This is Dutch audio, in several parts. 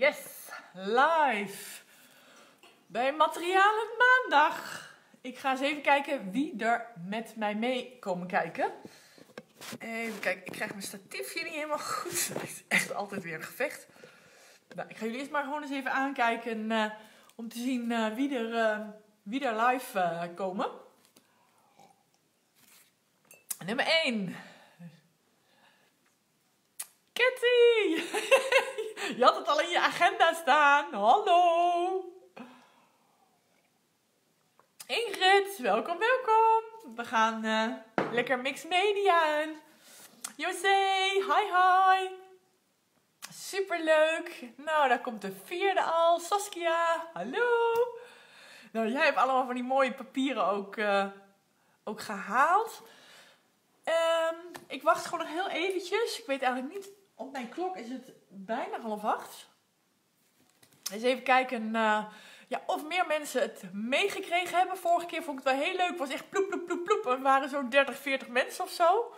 Yes, live bij Materialen Maandag. Ik ga eens even kijken wie er met mij mee komen kijken. Even kijken, ik krijg mijn statiefje niet helemaal goed. Het is echt altijd weer een gevecht. Nou, ik ga jullie eerst maar gewoon eens even aankijken om te zien wie er live komen. Nummer 1. Kitty! Je had het al in je agenda staan. Hallo! Ingrid, welkom, welkom. We gaan lekker mixed media in. José, hi. Superleuk. Nou, daar komt de 4e al. Saskia, hallo. Nou, jij hebt allemaal van die mooie papieren ook gehaald. Ik wacht gewoon nog heel eventjes. Ik weet eigenlijk niet, op mijn klok is het bijna 7:30. Eens even kijken of meer mensen het meegekregen hebben. Vorige keer vond ik het wel heel leuk. Het was echt ploep, ploep, ploep, ploep. Er waren zo'n 30, 40 mensen of zo.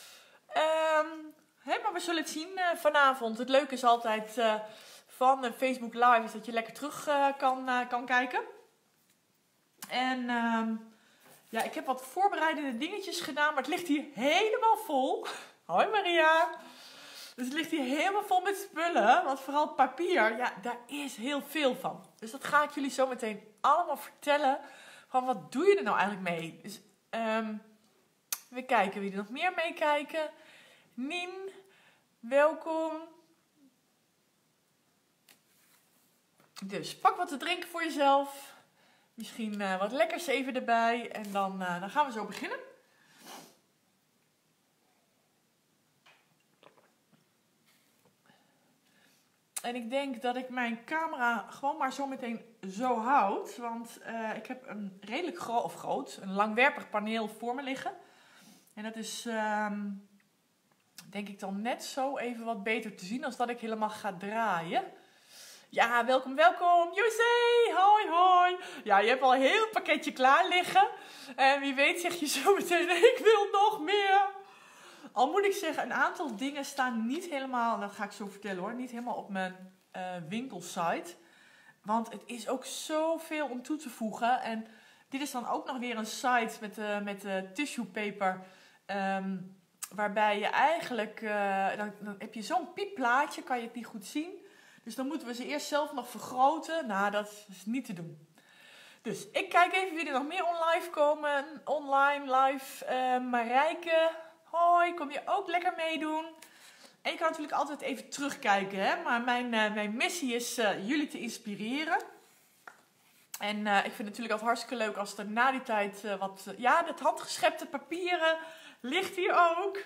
Maar we zullen het zien vanavond. Het leuke is altijd van Facebook Live is dat je lekker terug kan kijken. En ik heb wat voorbereidende dingetjes gedaan, maar het ligt hier helemaal vol. Hoi Maria. Dus het ligt hier helemaal vol met spullen, want vooral papier, ja, daar is heel veel van. Dus dat ga ik jullie zo meteen allemaal vertellen. Van wat doe je er nou eigenlijk mee? Dus we kijken wie er nog meer meekijken. Nien, welkom. Dus pak wat te drinken voor jezelf. Misschien wat lekkers even erbij. En dan gaan we zo beginnen. En ik denk dat ik mijn camera gewoon maar zo meteen zo houd. Want ik heb een redelijk een langwerpig paneel voor me liggen. En dat is denk ik dan net zo even wat beter te zien als dat ik helemaal ga draaien. Ja, welkom. José, hoi. Ja, je hebt al een heel pakketje klaar liggen. En wie weet zeg je zo meteen, ik wil nog meer. Al moet ik zeggen, een aantal dingen staan niet helemaal, dat ga ik zo vertellen hoor, niet helemaal op mijn winkelsite. Want het is ook zoveel om toe te voegen. En dit is dan ook nog weer een site met tissue paper. Waarbij je eigenlijk, dan heb je zo'n piepplaatje, kan je het niet goed zien. Dus dan moeten we ze eerst zelf nog vergroten. Nou, dat is niet te doen. Dus ik kijk even wie er nog meer online live. Marijke, hoi, kom je ook lekker meedoen? En je kan natuurlijk altijd even terugkijken. Hè? Maar mijn missie is jullie te inspireren. En ik vind het natuurlijk altijd hartstikke leuk als er na die tijd het handgeschepte papieren ligt hier ook.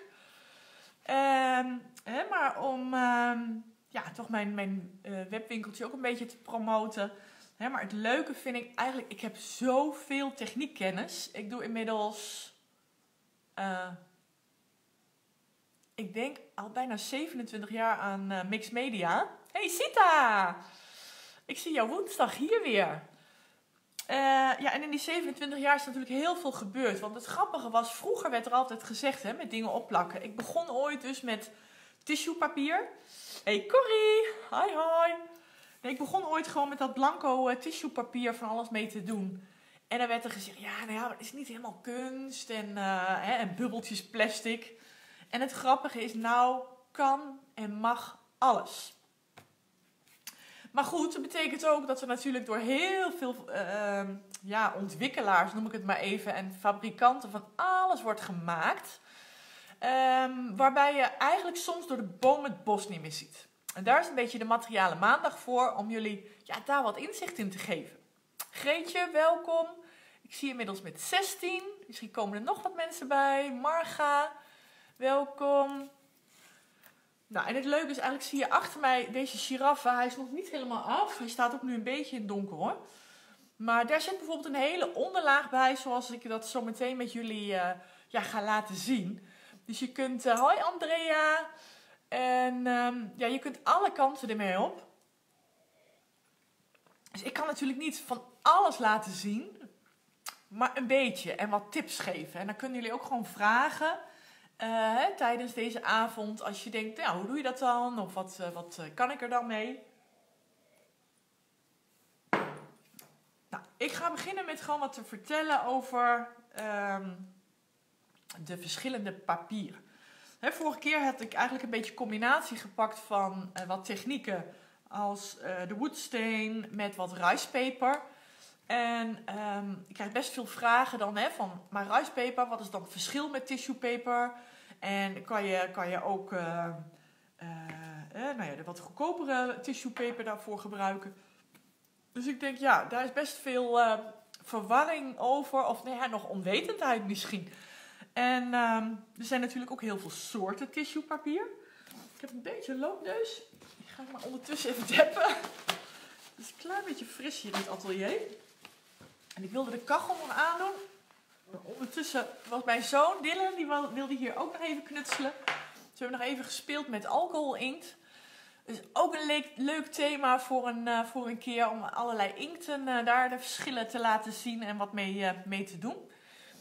Maar om toch mijn webwinkeltje ook een beetje te promoten. Maar het leuke vind ik eigenlijk, ik heb zoveel techniekkennis. Ik doe inmiddels, ik denk al bijna 27 jaar aan mixed media. Hey Sita! Ik zie jou woensdag hier weer. En in die 27 jaar is natuurlijk heel veel gebeurd. Want het grappige was, vroeger werd er altijd gezegd, met dingen opplakken. Ik begon ooit dus met tissuepapier. Hey Corrie, hoi. Nee, ik begon ooit gewoon met dat blanco tissuepapier van alles mee te doen. En dan werd er gezegd, het is niet helemaal kunst en bubbeltjes plastic. En het grappige is, nou kan en mag alles. Maar goed, dat betekent ook dat er natuurlijk door heel veel ontwikkelaars, noem ik het maar even, en fabrikanten van alles wordt gemaakt. Waarbij je eigenlijk soms door de boom het bos niet meer ziet. En daar is een beetje de Materialen Maandag voor, om jullie daar wat inzicht in te geven. Greetje, welkom. Ik zie je inmiddels met 16. Misschien komen er nog wat mensen bij. Marga, welkom. Nou, en het leuke is eigenlijk, zie je achter mij deze giraffe. Hij is nog niet helemaal af. Hij staat ook nu een beetje in het donker hoor. Maar daar zit bijvoorbeeld een hele onderlaag bij, zoals ik dat zo meteen met jullie ga laten zien. Dus je kunt, hoi Andrea. En je kunt alle kanten ermee op. Dus ik kan natuurlijk niet van alles laten zien. Maar een beetje. En wat tips geven. En dan kunnen jullie ook gewoon vragen. Tijdens deze avond. Als je denkt, hoe doe je dat dan? Of wat kan ik er dan mee? ik ga beginnen met gewoon wat te vertellen over de verschillende papieren. Vorige keer had ik eigenlijk een beetje combinatie gepakt van wat technieken als de woodstain met wat ricepaper. En ik krijg best veel vragen dan van, maar ricepaper, wat is dan het verschil met tissuepaper? En kan je ook de wat goedkopere tissuepaper daarvoor gebruiken? Dus ik denk, ja, daar is best veel verwarring over, of nog onwetendheid misschien. En er zijn natuurlijk ook heel veel soorten tissuepapier. Ik heb een beetje een loopneus. Die ga ik maar ondertussen even deppen. Het is een klein beetje fris hier in het atelier. En ik wilde de kachel nog aandoen. Maar ondertussen was mijn zoon Dylan, die wilde hier ook nog even knutselen. Dus we hebben nog even gespeeld met alcoholinkt. Dus ook een leuk thema voor een keer om allerlei inkten daar de verschillen te laten zien en wat mee te doen.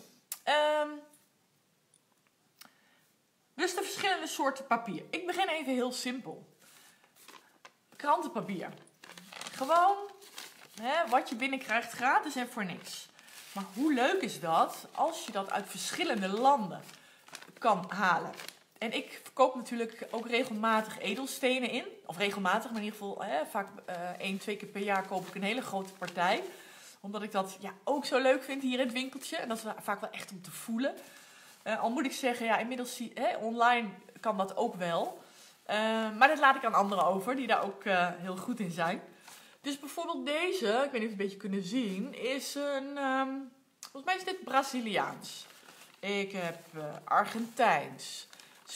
Dus de verschillende soorten papier. Ik begin even heel simpel. Krantenpapier. Gewoon wat je binnenkrijgt gratis en voor niks. Maar hoe leuk is dat als je dat uit verschillende landen kan halen? En ik verkoop natuurlijk ook regelmatig edelstenen in. Of regelmatig, maar in ieder geval vaak 1-2 keer per jaar koop ik een hele grote partij. Omdat ik dat ook zo leuk vind hier in het winkeltje. En dat is vaak wel echt om te voelen. Al moet ik zeggen, inmiddels online kan dat ook wel. Maar dat laat ik aan anderen over, die daar ook heel goed in zijn. Dus bijvoorbeeld deze, ik weet niet of je het een beetje kunnen zien, is volgens mij is dit Braziliaans. Ik heb Argentijns,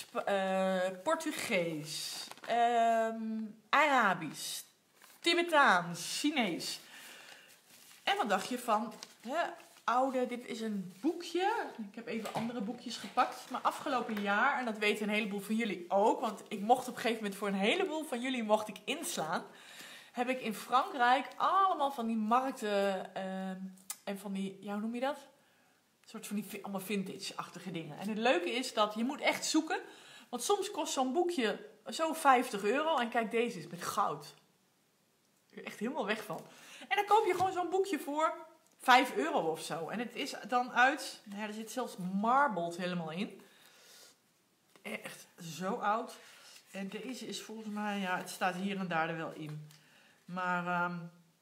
Portugees, Arabisch, Tibetaans, Chinees. En wat dacht je van dit is een boekje. Ik heb even andere boekjes gepakt. Maar afgelopen jaar, en dat weten een heleboel van jullie ook, want ik mocht op een gegeven moment voor een heleboel van jullie mocht ik inslaan, heb ik in Frankrijk allemaal van die markten en van die, hoe noem je dat? Een soort van die allemaal vintage-achtige dingen. En het leuke is dat je moet echt zoeken, want soms kost zo'n boekje zo €50. En kijk, deze is met goud. Ik er echt helemaal weg van. En dan koop je gewoon zo'n boekje voor €5 of zo. En het is dan uit, er zit zelfs marbled helemaal in. Echt zo oud. En deze is volgens mij, het staat hier en daar er wel in. Maar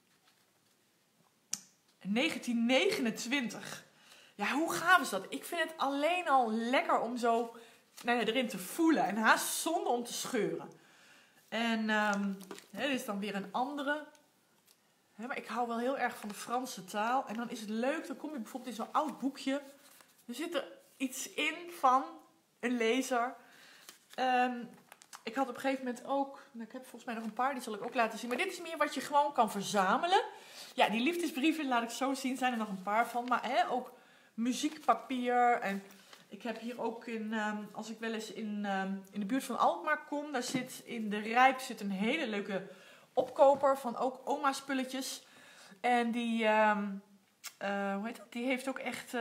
1929. Ja, hoe gaaf is dat? Ik vind het alleen al lekker om zo erin te voelen. En haast zonde om te scheuren. En dit is dan weer een andere. Maar ik hou wel heel erg van de Franse taal. En dan is het leuk, dan kom je bijvoorbeeld in zo'n oud boekje. Er zit er iets in van een lezer. Ik had op een gegeven moment ook, ik heb volgens mij nog een paar, die zal ik ook laten zien. Maar dit is meer wat je gewoon kan verzamelen. Ja, die liefdesbrieven, laat ik zo zien, zijn er nog een paar van. Maar ook muziekpapier. En ik heb hier ook als ik wel eens in de buurt van Alkmaar kom, daar zit in de Rijp een hele leuke opkoper van ook oma spulletjes. En die, die heeft ook echt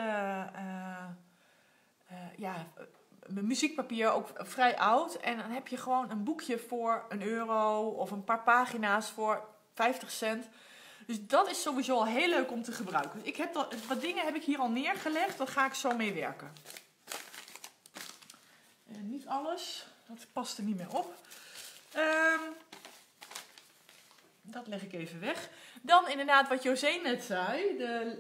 muziekpapier, ook vrij oud. En dan heb je gewoon een boekje voor €1 of een paar pagina's voor 50 cent. Dus dat is sowieso al heel leuk om te gebruiken. Ik heb wat dingen heb ik hier al neergelegd, daar ga ik zo mee werken. En niet alles, dat past er niet meer op. Dat leg ik even weg. Dan inderdaad wat José net zei.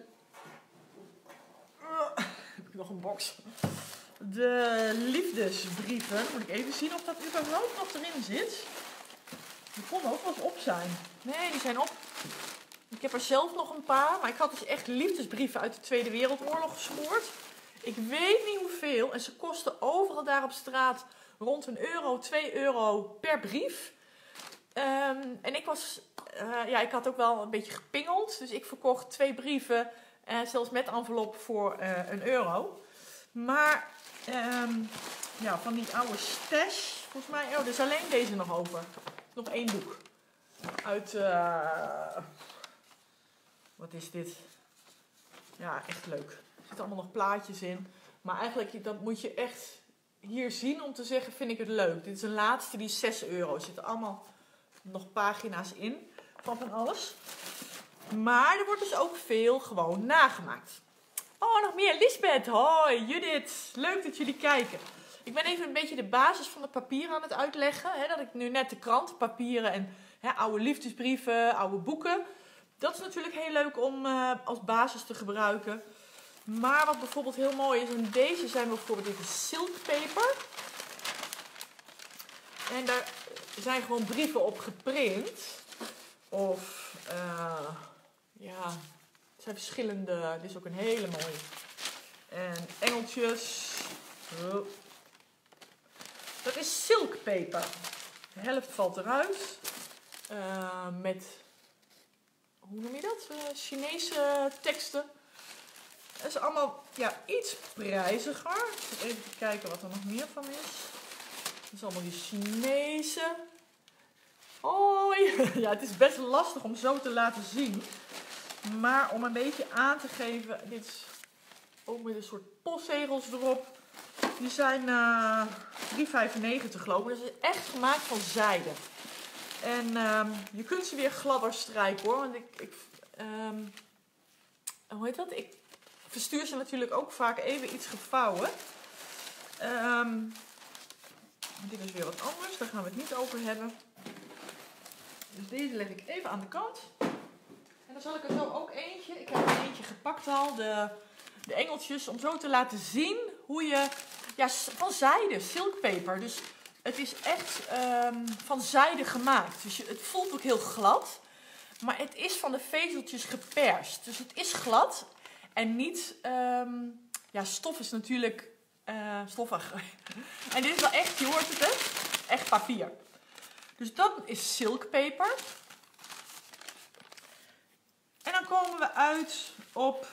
Heb ik nog een box. De liefdesbrieven. Moet ik even zien of dat überhaupt nog erin zit. Die konden ook wel eens op zijn. Nee, die zijn op. Ik heb er zelf nog een paar. Maar ik had dus echt liefdesbrieven uit de Tweede Wereldoorlog geschoord. Ik weet niet hoeveel. En ze kosten overal daar op straat rond €1, €2 per brief. En ik had ook wel een beetje gepingeld. Dus ik verkocht 2 brieven, zelfs met envelop, voor €1. Maar van die oude stash, volgens mij, er is alleen deze nog over. Nog 1 boek. Uit, wat is dit? Ja, echt leuk. Er zitten allemaal nog plaatjes in. Maar eigenlijk, dat moet je echt hier zien om te zeggen, vind ik het leuk. Dit is een laatste, die is €6. Er zitten allemaal nog pagina's in van alles. Maar er wordt dus ook veel gewoon nagemaakt. Oh, nog meer. Lisbeth, hoi. Judith, leuk dat jullie kijken. Ik ben even een beetje de basis van het papier aan het uitleggen. Hè, dat ik nu net de krantenpapieren en oude liefdesbrieven, oude boeken. Dat is natuurlijk heel leuk om als basis te gebruiken. Maar wat bijvoorbeeld heel mooi is, en deze zijn bijvoorbeeld even silkpaper. En daar zijn gewoon brieven op geprint. Of, ja, het zijn verschillende. Dit is ook een hele mooie. En engeltjes. Oh. Dat is silkpaper. De helft valt eruit. Met, hoe noem je dat? Chinese teksten. Het is allemaal iets prijziger. Ik zit even te kijken wat er nog meer van is. Het is allemaal die Chinese. Oh ja, het is best lastig om zo te laten zien. Maar om een beetje aan te geven, dit is ook met een soort postzegels erop. Die zijn €3,95 geloof ik. Dat is echt gemaakt van zijde. En je kunt ze weer gladder strijken hoor. Want hoe heet dat? Ik verstuur ze natuurlijk ook vaak even iets gevouwen. Dit is weer wat anders. Daar gaan we het niet over hebben. Dus deze leg ik even aan de kant. En dan zal ik er zo ook eentje. Ik heb er eentje gepakt al. De engeltjes. Om zo te laten zien hoe je... Ja, van zijde. Silkpaper. Dus het is echt van zijde gemaakt. Dus het voelt ook heel glad. Maar het is van de vezeltjes geperst. Dus het is glad. En niet... stof is natuurlijk stoffig. En dit is wel echt, je hoort het hè? Echt papier. Dus dat is silkpaper. En dan komen we uit op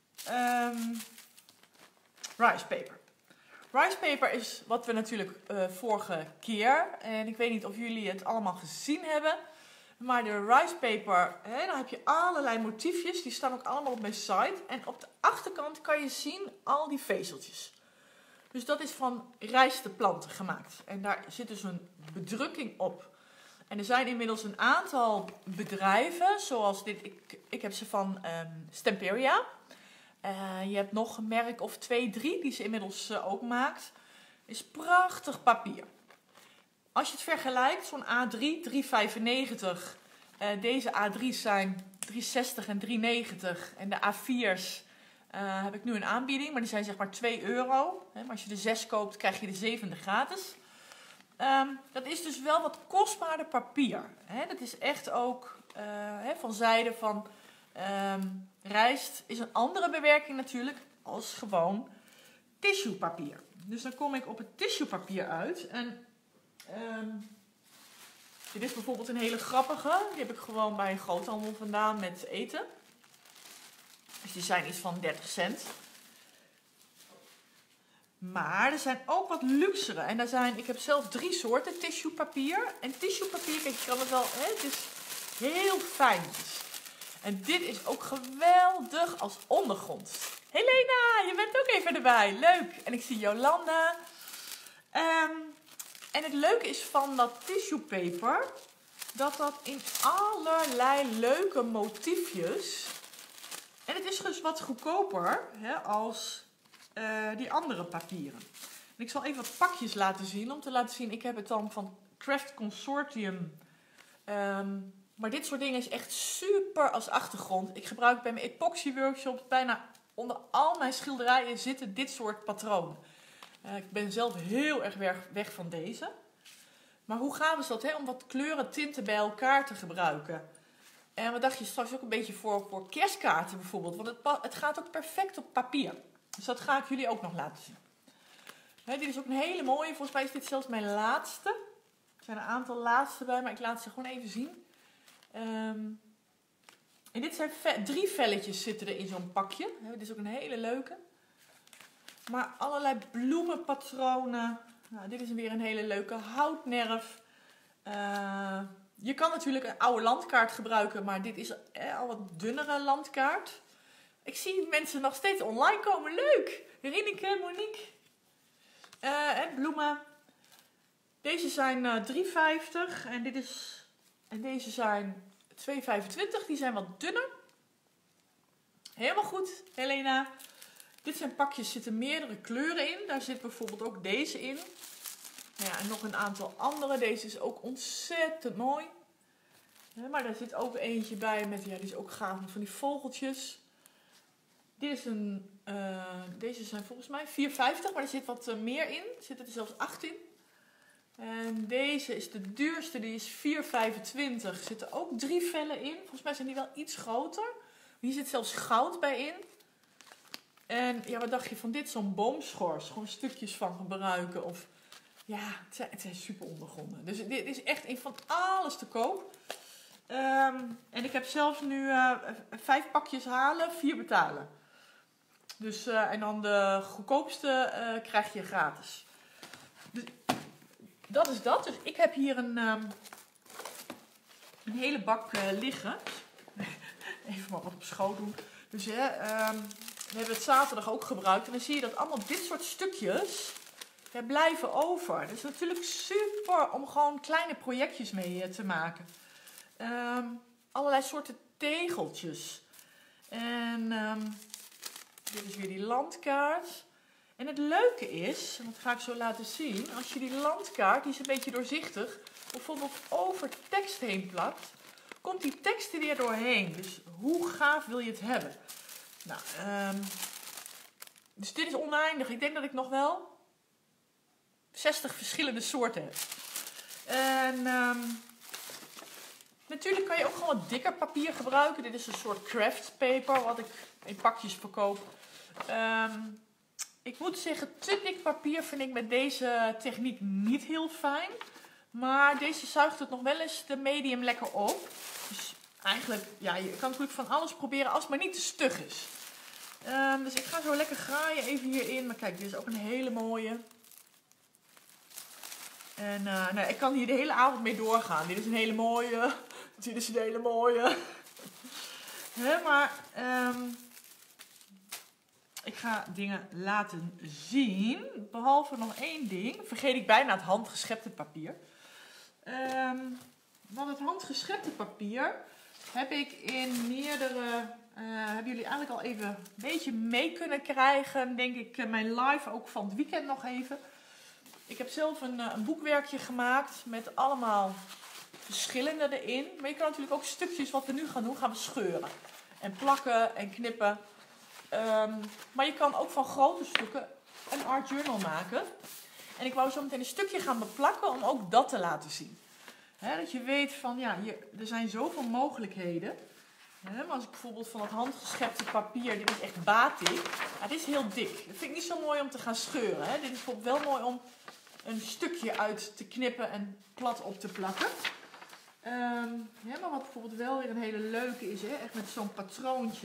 ricepaper. Ricepaper is wat we natuurlijk vorige keer. En ik weet niet of jullie het allemaal gezien hebben. Maar de ricepaper, dan heb je allerlei motiefjes. Die staan ook allemaal op mijn site. En op de achterkant kan je zien al die vezeltjes. Dus dat is van rijsteplanten gemaakt. En daar zit dus een bedrukking op. En er zijn inmiddels een aantal bedrijven, zoals dit. Ik heb ze van Stemperia. Je hebt nog een merk of 2, 3 die ze inmiddels ook maakt. Is prachtig papier. Als je het vergelijkt, zo'n A3, €3,95. Deze A3's zijn €3,60 en €3,90. En de A4's heb ik nu een aanbieding, maar die zijn zeg maar €2. Maar als je de 6 koopt, krijg je de 7e gratis. Dat is dus wel wat kostbaarder papier. Dat is echt ook van zijde van rijst. Is een andere bewerking natuurlijk als gewoon tissuepapier. Dus dan kom ik op het tissuepapier uit. En dit is bijvoorbeeld een hele grappige. Die heb ik gewoon bij een groothandel vandaan met eten. Dus die zijn iets van 30 cent. Maar er zijn ook wat luxere. En ik heb zelf 3 soorten tissuepapier. En tissuepapier, kijk, je kan het wel, het is heel fijn. En dit is ook geweldig als ondergrond. Helena, je bent ook even erbij. Leuk. En ik zie Jolanda. En het leuke is van dat tissuepaper, dat in allerlei leuke motiefjes. En het is dus wat goedkoper als die andere papieren. En ik zal even wat pakjes laten zien. Om te laten zien, ik heb het dan van Craft Consortium. Maar dit soort dingen is echt super als achtergrond. Ik gebruik bij mijn epoxy workshops bijna onder al mijn schilderijen zitten dit soort patronen. Ik ben zelf heel erg weg van deze. Maar hoe gaaf is dat, om wat kleuren, tinten bij elkaar te gebruiken? En wat dacht je straks ook een beetje voor kerstkaarten bijvoorbeeld. Want het gaat ook perfect op papier. Dus dat ga ik jullie ook nog laten zien. Dit is ook een hele mooie. Volgens mij is dit zelfs mijn laatste. Er zijn een aantal laatste bij, maar ik laat ze gewoon even zien. En dit zijn 3 velletjes zitten er in zo'n pakje. Dit is ook een hele leuke. Maar allerlei bloemenpatronen. Nou, dit is weer een hele leuke houtnerf. Je kan natuurlijk een oude landkaart gebruiken, maar dit is al wat dunnere landkaart. Ik zie mensen nog steeds online komen. Leuk! Rineke, Monique. En bloemen. Deze zijn €3,50 en deze zijn €2,25. Die zijn wat dunner. Helemaal goed, Helena. Dit zijn pakjes, zitten meerdere kleuren in. Daar zit bijvoorbeeld ook deze in. Nou ja, en nog een aantal andere. Deze is ook ontzettend mooi. Ja, maar daar zit ook eentje bij met, ja, die is ook gaaf met van die vogeltjes. Dit is deze zijn volgens mij 4,50, maar er zit wat meer in. Er zitten er zelfs 8 in. En deze is de duurste, die is 4,25. Er zitten ook 3 vellen in. Volgens mij zijn die wel iets groter. Hier zit zelfs goud bij in. En ja, wat dacht je van dit? Zo'n boomschors. Gewoon stukjes van gebruiken. Of ja, het zijn super ondergronden. Dus dit is echt een van alles te koop. En ik heb zelfs nu 5 pakjes halen, 4 betalen. Dus, en dan de goedkoopste krijg je gratis. Dus dat is dat. Dus ik heb hier een hele bak liggen. Even maar wat op schoot doen. Dus we hebben het zaterdag ook gebruikt. En dan zie je dat allemaal dit soort stukjes blijven over. Dat is natuurlijk super om gewoon kleine projectjes mee te maken. Allerlei soorten tegeltjes. En dit is weer die landkaart. En het leuke is, en dat ga ik zo laten zien, als je die landkaart, die is een beetje doorzichtig, bijvoorbeeld over tekst heen plakt, komt die tekst er weer doorheen. Dus hoe gaaf wil je het hebben? Nou, dus dit is oneindig. Ik denk dat ik nog wel 60 verschillende soorten heb. En natuurlijk kan je ook gewoon wat dikker papier gebruiken. Dit is een soort craft paper wat ik in pakjes verkoop. Ik moet zeggen, te dik papier vind ik met deze techniek niet heel fijn. Maar deze zuigt het nog wel eens de medium lekker op. Dus eigenlijk, ja, je kan natuurlijk van alles proberen als het maar niet te stug is. Dus ik ga zo lekker graaien even hierin. Maar kijk, dit is ook een hele mooie. En nou, ik kan hier de hele avond mee doorgaan. Dit is een hele mooie. Dit is een hele mooie. Maar ik ga dingen laten zien. Behalve nog één ding. Vergeet ik bijna het handgeschepte papier. Want het handgeschepte papier heb ik in meerdere... hebben jullie eigenlijk al even een beetje mee kunnen krijgen. Denk ik mijn live ook van het weekend nog even. Ik heb zelf een boekwerkje gemaakt met allemaal verschillende erin. Maar je kan natuurlijk ook stukjes wat we nu gaan doen, gaan we scheuren. En plakken en knippen. Maar je kan ook van grote stukken een art journal maken. En ik wou zo meteen een stukje gaan beplakken om ook dat te laten zien. Dat je weet van, ja, er zijn zoveel mogelijkheden. Maar als ik bijvoorbeeld van het handgeschepte papier, dit is echt batik. Ja, dit is heel dik. Dat vind ik niet zo mooi om te gaan scheuren. Dit is bijvoorbeeld wel mooi om een stukje uit te knippen en plat op te plakken. Maar wat bijvoorbeeld wel weer een hele leuke is, echt met zo'n patroontje.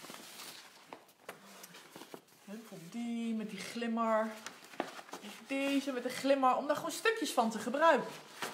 Bijvoorbeeld die met die glimmer. Deze met de glimmer, om daar gewoon stukjes van te gebruiken.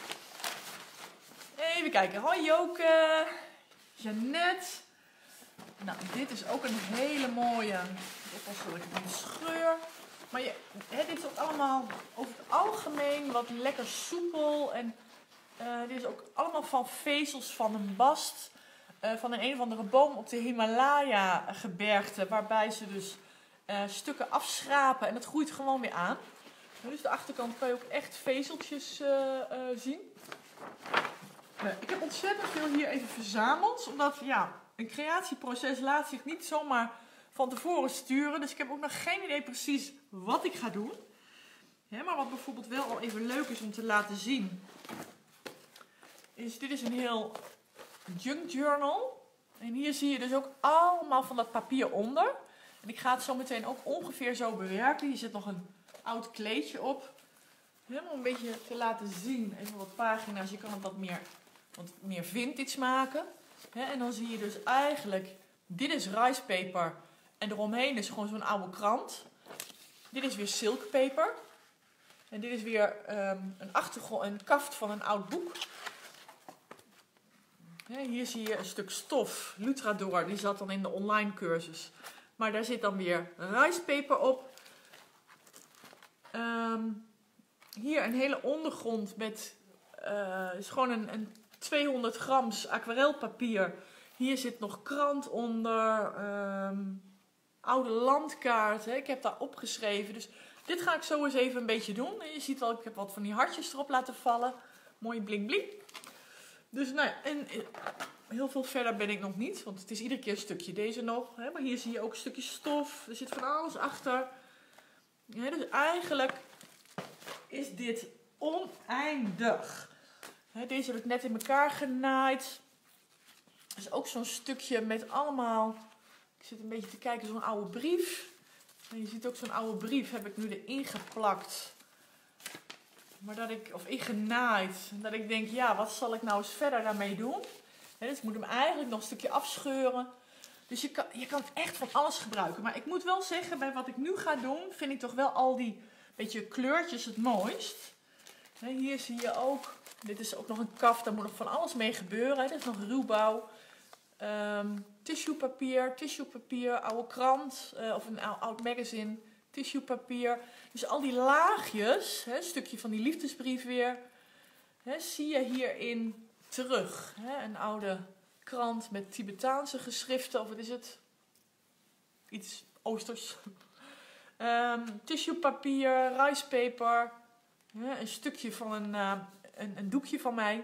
Even kijken. Hoi Joke. Jeannette. Nou, dit is ook een hele mooie. Oppassen dat ik het niet scheur. Maar dit is ook allemaal over het algemeen wat lekker soepel. En dit is ook allemaal van vezels van een bast. Van een of andere boom op de Himalaya gebergte. Waarbij ze dus stukken afschrapen en het groeit gewoon weer aan. Dus de achterkant kan je ook echt vezeltjes zien. Ik heb ontzettend veel hier even verzameld. Omdat ja, een creatieproces laat zich niet zomaar van tevoren sturen. Dus ik heb ook nog geen idee precies wat ik ga doen. Maar wat bijvoorbeeld wel al even leuk is om te laten zien. Dit is een heel junk journal. En hier zie je dus ook allemaal van dat papier onder. En ik ga het zo meteen ook ongeveer zo bewerken. Hier zit nog een oud kleedje op. Helemaal een beetje te laten zien. Even wat pagina's. Je kan het wat meer vintage maken. En dan zie je dus eigenlijk... Dit is ricepaper. En eromheen is gewoon zo'n oude krant. Dit is weer silkpaper. En dit is weer een kaft van een oud boek. Hier zie je een stuk stof. Lutrador. Die zat dan in de online cursus. Maar daar zit dan weer ricepaper op. Hier een hele ondergrond met... is gewoon een 200 grams aquarelpapier. Hier zit nog krant onder. Oude landkaarten. Ik heb daar opgeschreven. Dus dit ga ik zo eens even een beetje doen. En je ziet wel, ik heb wat van die hartjes erop laten vallen. Mooie bling bling. Dus nou ja, en heel veel verder ben ik nog niet. Want het is iedere keer een stukje. Deze nog. Hè? Maar hier zie je ook een stukje stof. Er zit van alles achter. Ja, dus eigenlijk is dit oneindig. Hè, deze heb ik net in elkaar genaaid. Er is ook zo'n stukje met allemaal... Ik zit een beetje te kijken, zo'n oude brief. En je ziet ook zo'n oude brief heb ik nu erin geplakt. Maar dat ik, of ingenaaid. Dat ik denk, ja, wat zal ik nou eens verder daarmee doen? Dus ik moet hem eigenlijk nog een stukje afscheuren. Dus je kan echt van alles gebruiken. Maar ik moet wel zeggen, bij wat ik nu ga doen, vind ik toch wel al die beetje kleurtjes het mooist. Hier zie je ook, dit is ook nog een kaft, daar moet nog van alles mee gebeuren. Dit is nog ruwbouw. Tissuepapier, oude krant of een oud magazine, tissuepapier. Dus al die laagjes, een stukje van die liefdesbrief weer, zie je hierin terug. Een oude krant met Tibetaanse geschriften, of wat is het? Iets Oosters. Tissuepapier, ricepaper, een stukje van een doekje van mij.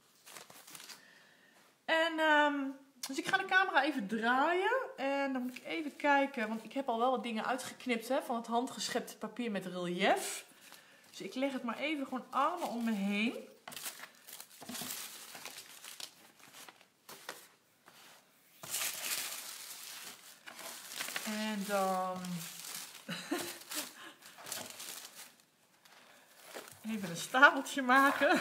En... Dus ik ga de camera even draaien en dan moet ik even kijken, want ik heb al wel wat dingen uitgeknipt van het handgeschepte papier met relief. Dus ik leg het maar even gewoon allemaal om me heen. En dan even een stapeltje maken.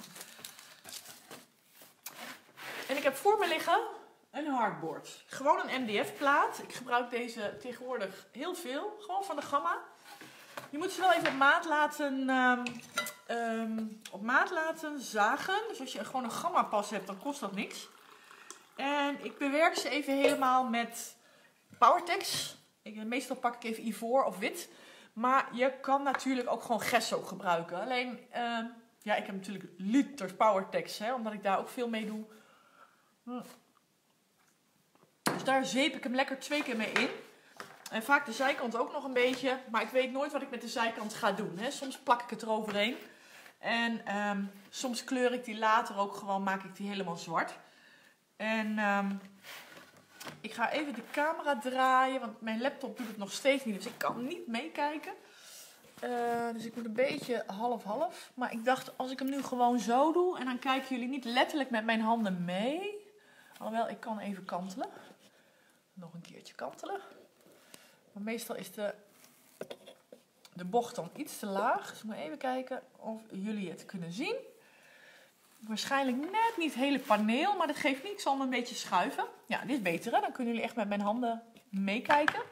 En ik heb voor me liggen een hardboard. Gewoon een MDF-plaat. Ik gebruik deze tegenwoordig heel veel. Gewoon van de Gamma. Je moet ze wel even op maat laten zagen. Dus als je gewoon een Gamma-pas hebt, dan kost dat niks. En ik bewerk ze even helemaal met Powertex. Meestal pak ik even ivoor of wit. Maar je kan natuurlijk ook gewoon gesso gebruiken. Alleen, ja, ik heb natuurlijk liters Powertex, omdat ik daar ook veel mee doe. Dus daar zeep ik hem lekker 2 keer mee in. En vaak de zijkant ook nog een beetje. Maar ik weet nooit wat ik met de zijkant ga doen. Soms plak ik het eroverheen. En soms kleur ik die later ook gewoon, maak ik die helemaal zwart. En ik ga even de camera draaien. Want mijn laptop doet het nog steeds niet. Dus ik kan niet meekijken. Dus ik moet een beetje half-half. Maar ik dacht, als ik hem nu gewoon zo doe. En dan kijken jullie niet letterlijk met mijn handen mee. Alhoewel, ik kan even kantelen. Nog een keertje kantelen. Maar meestal is de bocht dan iets te laag. Dus ik moet even kijken of jullie het kunnen zien. Waarschijnlijk net niet het hele paneel, maar dat geeft niet. Ik zal hem een beetje schuiven. Ja, dit is beter, hè? Dan kunnen jullie echt met mijn handen meekijken.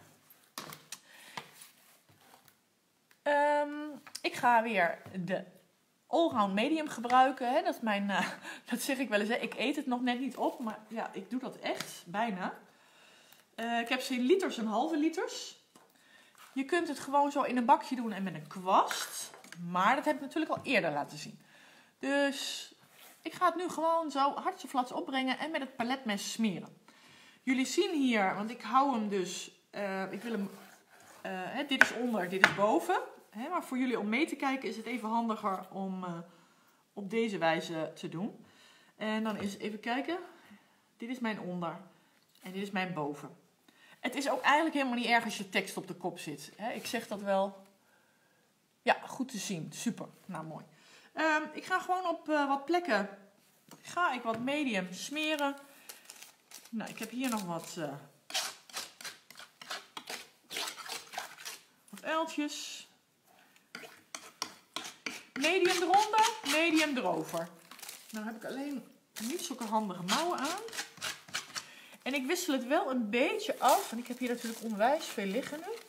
Ik ga weer de Allround Medium gebruiken. Hè? Dat is mijn, dat zeg ik wel eens. Hè? Ik eet het nog net niet op, maar ja, ik doe dat echt. Bijna. Ik heb ze in liters en halve liters. Je kunt het gewoon zo in een bakje doen en met een kwast. Maar dat heb ik natuurlijk al eerder laten zien. Dus ik ga het nu gewoon zo hartstikke opbrengen en met het paletmes smeren. Jullie zien hier, want ik hou hem dus... ik wil hem... dit is onder, dit is boven. Maar voor jullie om mee te kijken is het even handiger om op deze wijze te doen. En dan is even kijken. Dit is mijn onder. En dit is mijn boven. Het is ook eigenlijk helemaal niet erg als je tekst op de kop zit. Ik zeg dat wel. Ja, goed te zien. Super. Nou, mooi. Ik ga gewoon op wat plekken wat medium smeren. Nou, ik heb hier nog wat uiltjes. Medium eronder, medium erover. Nou heb ik alleen niet zulke handige mouwen aan. En ik wissel het wel een beetje af. En ik heb hier natuurlijk onwijs veel liggen nu.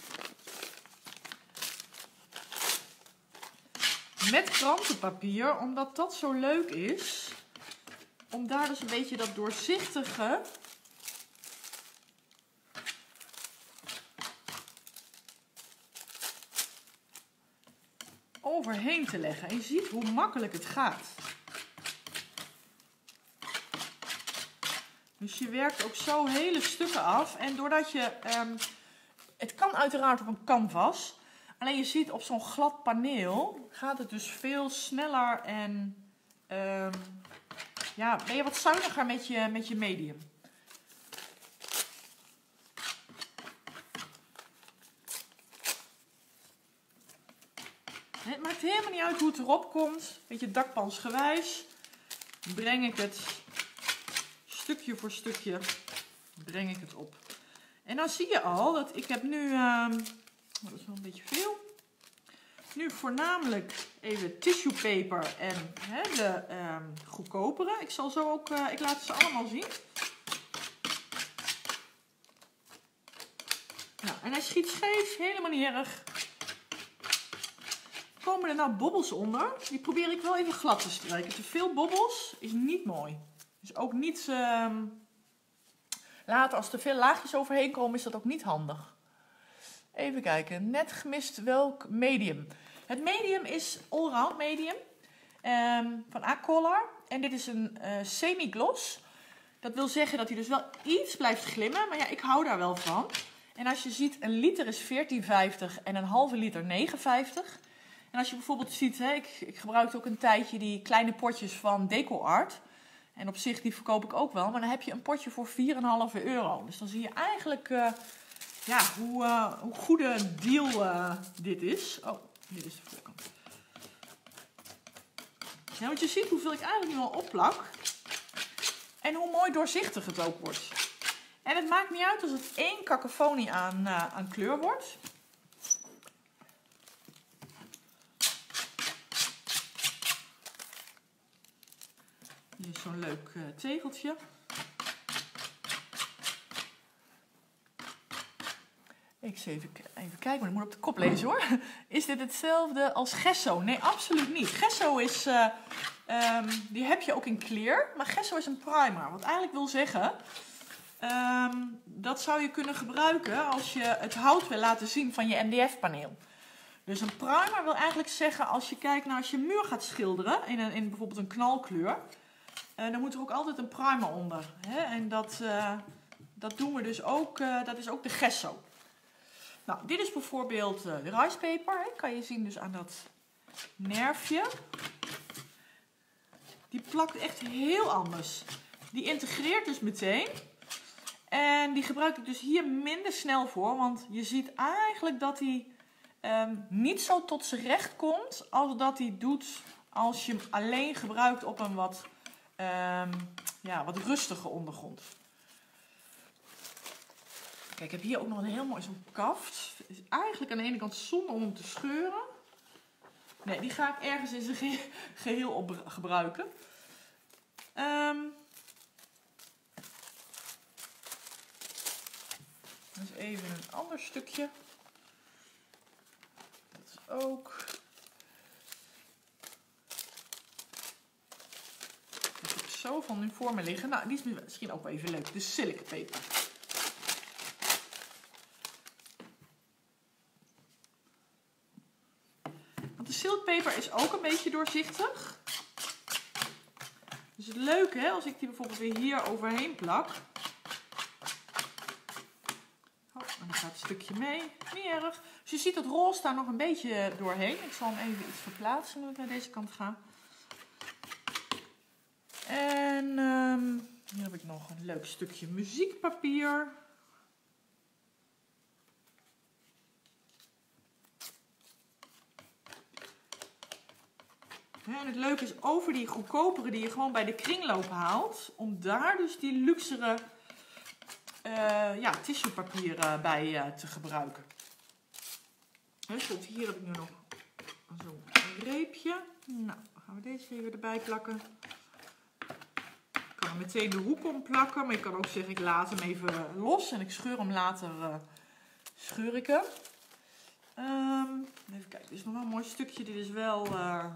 Met krantenpapier, omdat dat zo leuk is. Om daar dus een beetje dat doorzichtige overheen te leggen. En je ziet hoe makkelijk het gaat. Dus je werkt ook zo hele stukken af. En doordat je... het kan uiteraard op een canvas. Alleen je ziet op zo'n glad paneel gaat het dus veel sneller en ja, ben je wat zuiniger met je medium. Het maakt helemaal niet uit hoe het erop komt. Beetje dakpansgewijs breng ik het stukje voor stukje breng ik het op. En dan zie je al dat ik heb nu, dat is wel een beetje veel. Nu voornamelijk even tissue paper en de goedkopere. Ik zal zo ook, ik laat ze allemaal zien. Nou, en hij schiet scheef, helemaal niet erg. Komen er nou bobbels onder? Die probeer ik wel even glad te strijken. Te veel bobbels is niet mooi. Dus ook niet, later als er veel laagjes overheen komen is dat ook niet handig. Even kijken, net gemist welk medium. Het medium is Allround Medium van A-Color. En dit is een semi-gloss. Dat wil zeggen dat hij dus wel iets blijft glimmen. Maar ja, ik hou daar wel van. En als je ziet, een liter is 14,50 en een halve liter 9,50. En als je bijvoorbeeld ziet, ik gebruik ook een tijdje die kleine potjes van DecoArt. En op zich, die verkoop ik ook wel. Maar dan heb je een potje voor €4,5. Dus dan zie je eigenlijk ja, hoe goede deal dit is. Oh, dit is de voorkant. Ja, want je ziet hoeveel ik eigenlijk nu al opplak. En hoe mooi doorzichtig het ook wordt. En het maakt niet uit als het één cacophonie aan kleur wordt. Hier is zo'n leuk tegeltje. Ik zal even kijken, maar ik moet op de kop lezen hoor. Is dit hetzelfde als gesso? Nee, absoluut niet. Gesso is, die heb je ook in clear, maar gesso is een primer. Wat eigenlijk wil zeggen, dat zou je kunnen gebruiken als je het hout wil laten zien van je MDF paneel. Dus een primer wil eigenlijk zeggen, als je kijkt naar als je muur gaat schilderen, in bijvoorbeeld een knalkleur, dan moet er ook altijd een primer onder. Hè? En dat doen we dus ook, dat is ook de gesso. Nou, dit is bijvoorbeeld de ricepaper. Hè? Kan je zien dus aan dat nerfje. Die plakt echt heel anders. Die integreert dus meteen. En die gebruik ik dus hier minder snel voor. Want je ziet eigenlijk dat hij niet zo tot zijn recht komt als dat hij doet als je hem alleen gebruikt op een wat rustige ondergrond. Kijk, ik heb hier ook nog een heel mooi zo'n kaft. Het is eigenlijk aan de ene kant zonde om hem te scheuren. Nee, die ga ik ergens in zijn geheel op gebruiken. Dus even een ander stukje. Dat is ook. Ik heb zoveel nu voor me liggen. Nou, die is misschien ook wel even leuk. De silk paper. Want de silk paper is ook een beetje doorzichtig. Dus het leuke, hè, als ik die bijvoorbeeld weer hier overheen plak. Oh, en dan gaat een stukje mee. Niet erg. Dus je ziet dat roze daar nog een beetje doorheen. Ik zal hem even iets verplaatsen nu ik naar deze kant ga. En hier heb ik nog een leuk stukje muziekpapier. En het leuke is over die goedkopere die je gewoon bij de kringloop haalt, om daar dus die luxere tissuepapier bij te gebruiken. Dus hier heb ik nu nog zo'n reepje. Nou, dan gaan we deze weer erbij plakken. Ik kan er meteen de hoek om plakken, maar je kan ook zeggen ik laat hem even los en ik scheur hem later. Scheur ik hem. Even kijken, dit is nog wel een mooi stukje. Dit is wel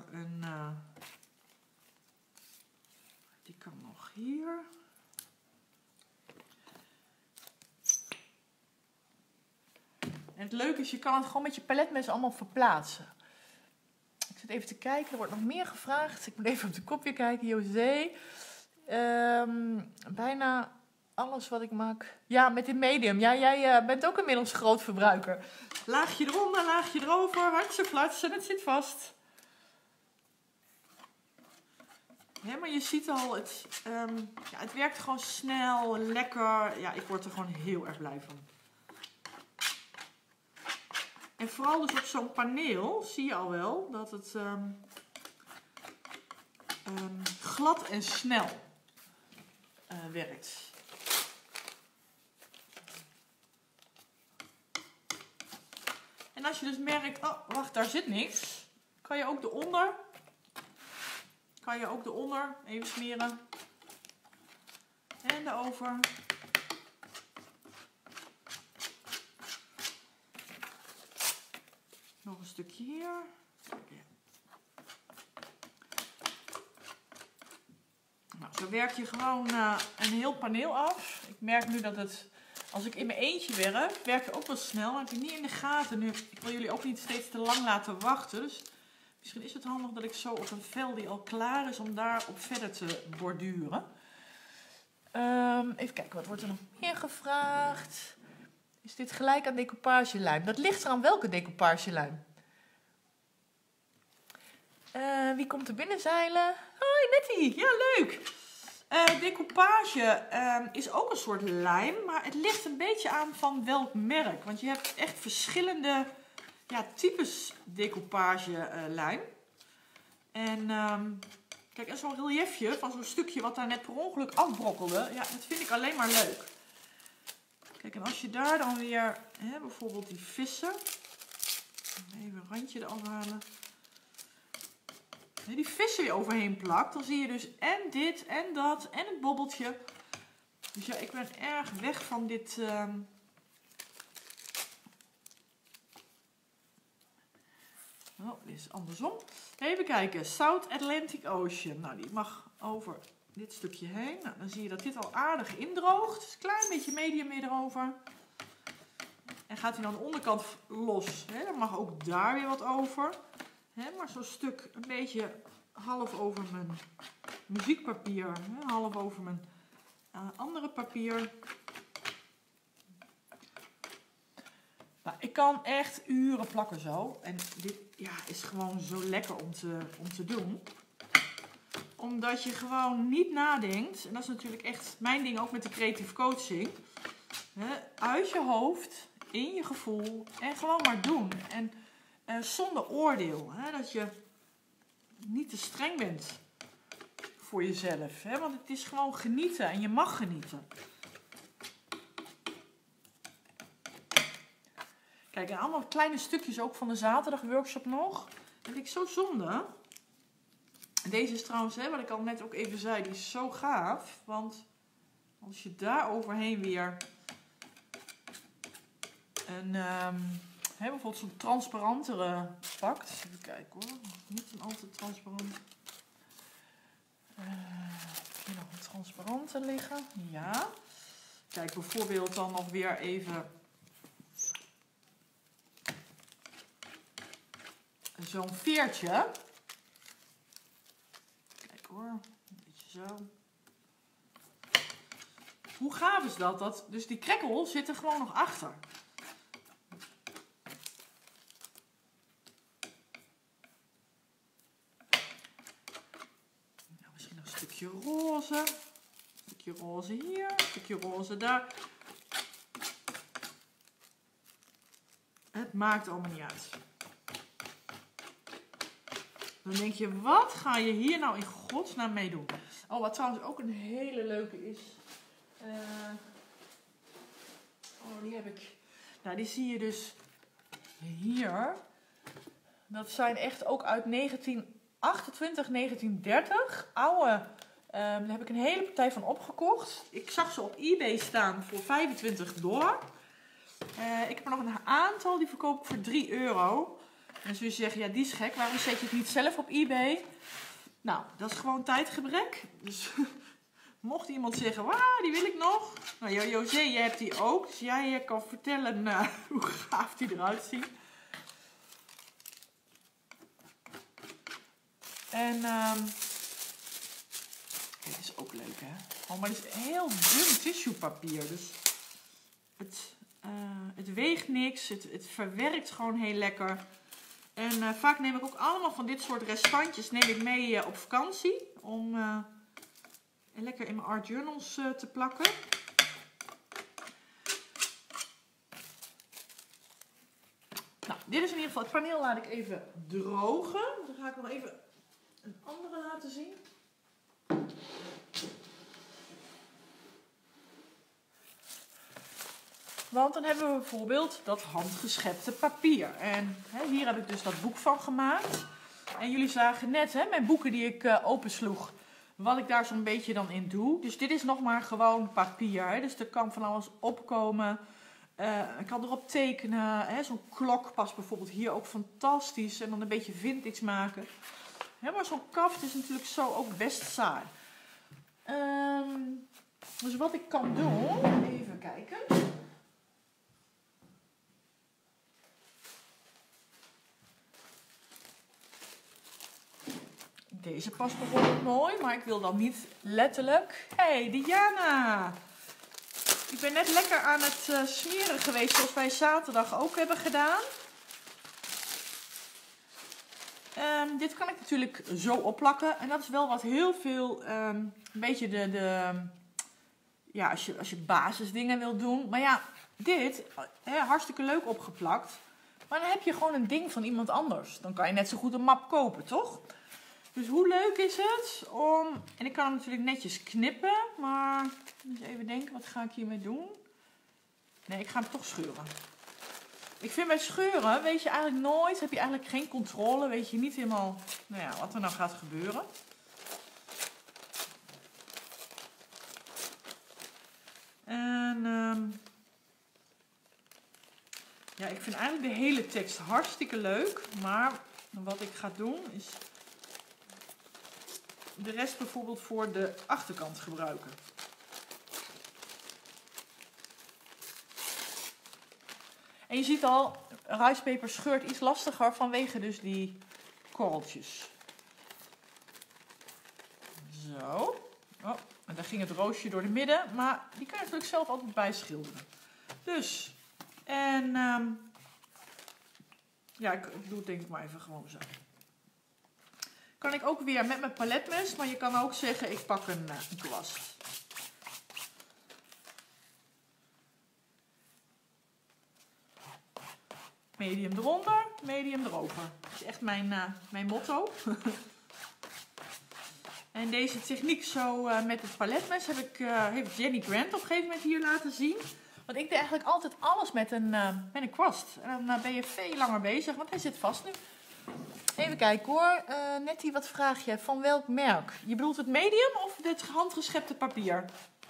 die kan nog hier. En het leuke is, je kan het gewoon met je paletmes allemaal verplaatsen. Ik zit even te kijken, er wordt nog meer gevraagd. Ik moet even op de kopje kijken, José. Bijna alles wat ik maak. Ja, met dit medium. Ja, jij bent ook inmiddels groot verbruiker. Laagje eronder, laagje erover. Hartje flats en het zit vast. Ja, maar je ziet al, het werkt gewoon snel, lekker. Ja, ik word er gewoon heel erg blij van. En vooral dus op zo'n paneel zie je al wel dat het glad en snel werkt. En als je dus merkt, oh wacht, daar zit niks, kan je ook eronder even smeren. En erover. Nog een stukje hier. Nou, zo werk je gewoon een heel paneel af. Ik merk nu dat het, als ik in mijn eentje werk, werkt het ook wel snel. Maar ik heb niet in de gaten nu. Ik wil jullie ook niet steeds te lang laten wachten. Dus misschien is het handig dat ik zo op een vel die al klaar is, om daarop verder te borduren. Even kijken, wat wordt er nog meer gevraagd? Is dit gelijk aan decoupagelijm? Dat ligt er aan welke decoupagelijm. Wie komt er binnen zeilen? Hoi Nettie, ja leuk! Decoupage is ook een soort lijm, maar het ligt een beetje aan van welk merk. Want je hebt echt verschillende types decoupage lijm. En kijk, en zo'n reliefje van zo'n stukje wat daar net per ongeluk afbrokkelde, ja, dat vind ik alleen maar leuk. Kijk, en als je daar dan weer, bijvoorbeeld die vissen, even een randje eraf halen, die vissen weer overheen plakt, dan zie je dus en dit en dat en het bobbeltje. Dus ja, ik ben erg weg van dit. Oh, dit is andersom. Even kijken, South Atlantic Ocean. Nou, die mag over dit stukje heen. Nou, dan zie je dat dit al aardig indroogt. Dus een klein beetje medium weer erover. En gaat hij dan de onderkant los, dan mag ook daar weer wat over. Maar zo'n stuk een beetje half over mijn muziekpapier, half over mijn andere papier. Nou, ik kan echt uren plakken zo. En dit is gewoon zo lekker om te doen. Omdat je gewoon niet nadenkt. En dat is natuurlijk echt mijn ding ook met de creative coaching. Uit je hoofd, in je gevoel en gewoon maar doen. En zonder oordeel. Dat je niet te streng bent voor jezelf. Want het is gewoon genieten en je mag genieten. Kijk, en allemaal kleine stukjes ook van de zaterdagworkshop nog. Dat vind ik zo zonde. Deze is trouwens, wat ik al net ook even zei, die is zo gaaf. Want als je daar overheen weer een, bijvoorbeeld zo'n transparantere pakt. Even kijken hoor, niet een altijd transparant. Heb hier nog een transparante liggen? Ja. Kijk, bijvoorbeeld dan nog weer even zo'n veertje. Kijk hoor, een beetje zo. Hoe gaaf is dat? Dus die krekkel zit er gewoon nog achter. Nou, misschien nog een stukje roze. Een stukje roze hier, een stukje roze daar. Het maakt allemaal niet uit. Dan denk je, wat ga je hier nou in godsnaam mee doen? Oh, wat trouwens ook een hele leuke is. Die heb ik. Nou, die zie je dus hier. Dat zijn echt ook uit 1928, 1930. Oude. Daar heb ik een hele partij van opgekocht. Ik zag ze op eBay staan voor $25. Ik heb er nog een aantal, die verkoop ik voor €3. En dan zul je zeggen, ja, die is gek. Waarom zet je het niet zelf op eBay? Nou, dat is gewoon tijdgebrek. Dus mocht iemand zeggen, wauw, die wil ik nog. Nou, José, jij hebt die ook. Dus jij kan vertellen hoe gaaf die eruit ziet. En dit is ook leuk, hè. Oh, maar het is heel dun tissuepapier. Dus het weegt niks. Het verwerkt gewoon heel lekker. En vaak neem ik ook allemaal van dit soort restantjes mee op vakantie. Om lekker in mijn art journals te plakken. Nou, dit is in ieder geval het paneel. Laat ik even drogen. Dan ga ik nog even een andere laten zien. Want dan hebben we bijvoorbeeld dat handgeschepte papier. En hier heb ik dus dat boek van gemaakt. En jullie zagen net mijn boeken die ik opensloeg. Wat ik daar zo'n beetje dan in doe. Dus dit is nog maar gewoon papier. Dus er kan van alles opkomen. Ik kan erop tekenen. Zo'n klok past bijvoorbeeld hier ook fantastisch. En dan een beetje vintage maken. Maar zo'n kaft is natuurlijk zo ook best saai. Dus wat ik kan doen. Even kijken. Deze past bijvoorbeeld mooi, maar ik wil dan niet letterlijk. Hey Diana! Ik ben net lekker aan het smeren geweest, zoals wij zaterdag ook hebben gedaan. Dit kan ik natuurlijk zo opplakken. En dat is wel wat heel veel, een beetje ja, als je basisdingen wil doen. Maar ja, dit, hartstikke leuk opgeplakt. Maar dan heb je gewoon een ding van iemand anders. Dan kan je net zo goed een map kopen, toch? Dus hoe leuk is het om... En ik kan hem natuurlijk netjes knippen. Maar eens even denken, wat ga ik hiermee doen? Nee, ik ga hem toch scheuren. Ik vind bij scheuren, weet je eigenlijk nooit... Heb je eigenlijk geen controle. Weet je niet helemaal wat er nou gaat gebeuren. En... ja, ik vind eigenlijk de hele tekst hartstikke leuk. Maar wat ik ga doen is... de rest bijvoorbeeld voor de achterkant gebruiken. En je ziet al, ricepaper scheurt iets lastiger vanwege dus die korreltjes. Zo. Oh, en daar ging het roosje door de midden, maar die kan je natuurlijk zelf altijd bijschilderen. Dus, en ja, ik doe het denk ik maar even gewoon zo. Kan ik ook weer met mijn paletmes, maar je kan ook zeggen ik pak een kwast. Medium eronder, medium erover. Dat is echt mijn motto. En deze techniek zo met het paletmes heeft Jenny Grant op een gegeven moment hier laten zien. Want ik deed eigenlijk altijd alles met een kwast. En dan ben je veel langer bezig, want hij zit vast nu. Even kijken hoor. Nettie, wat vraag je? Van welk merk? Je bedoelt het medium of het handgeschepte papier?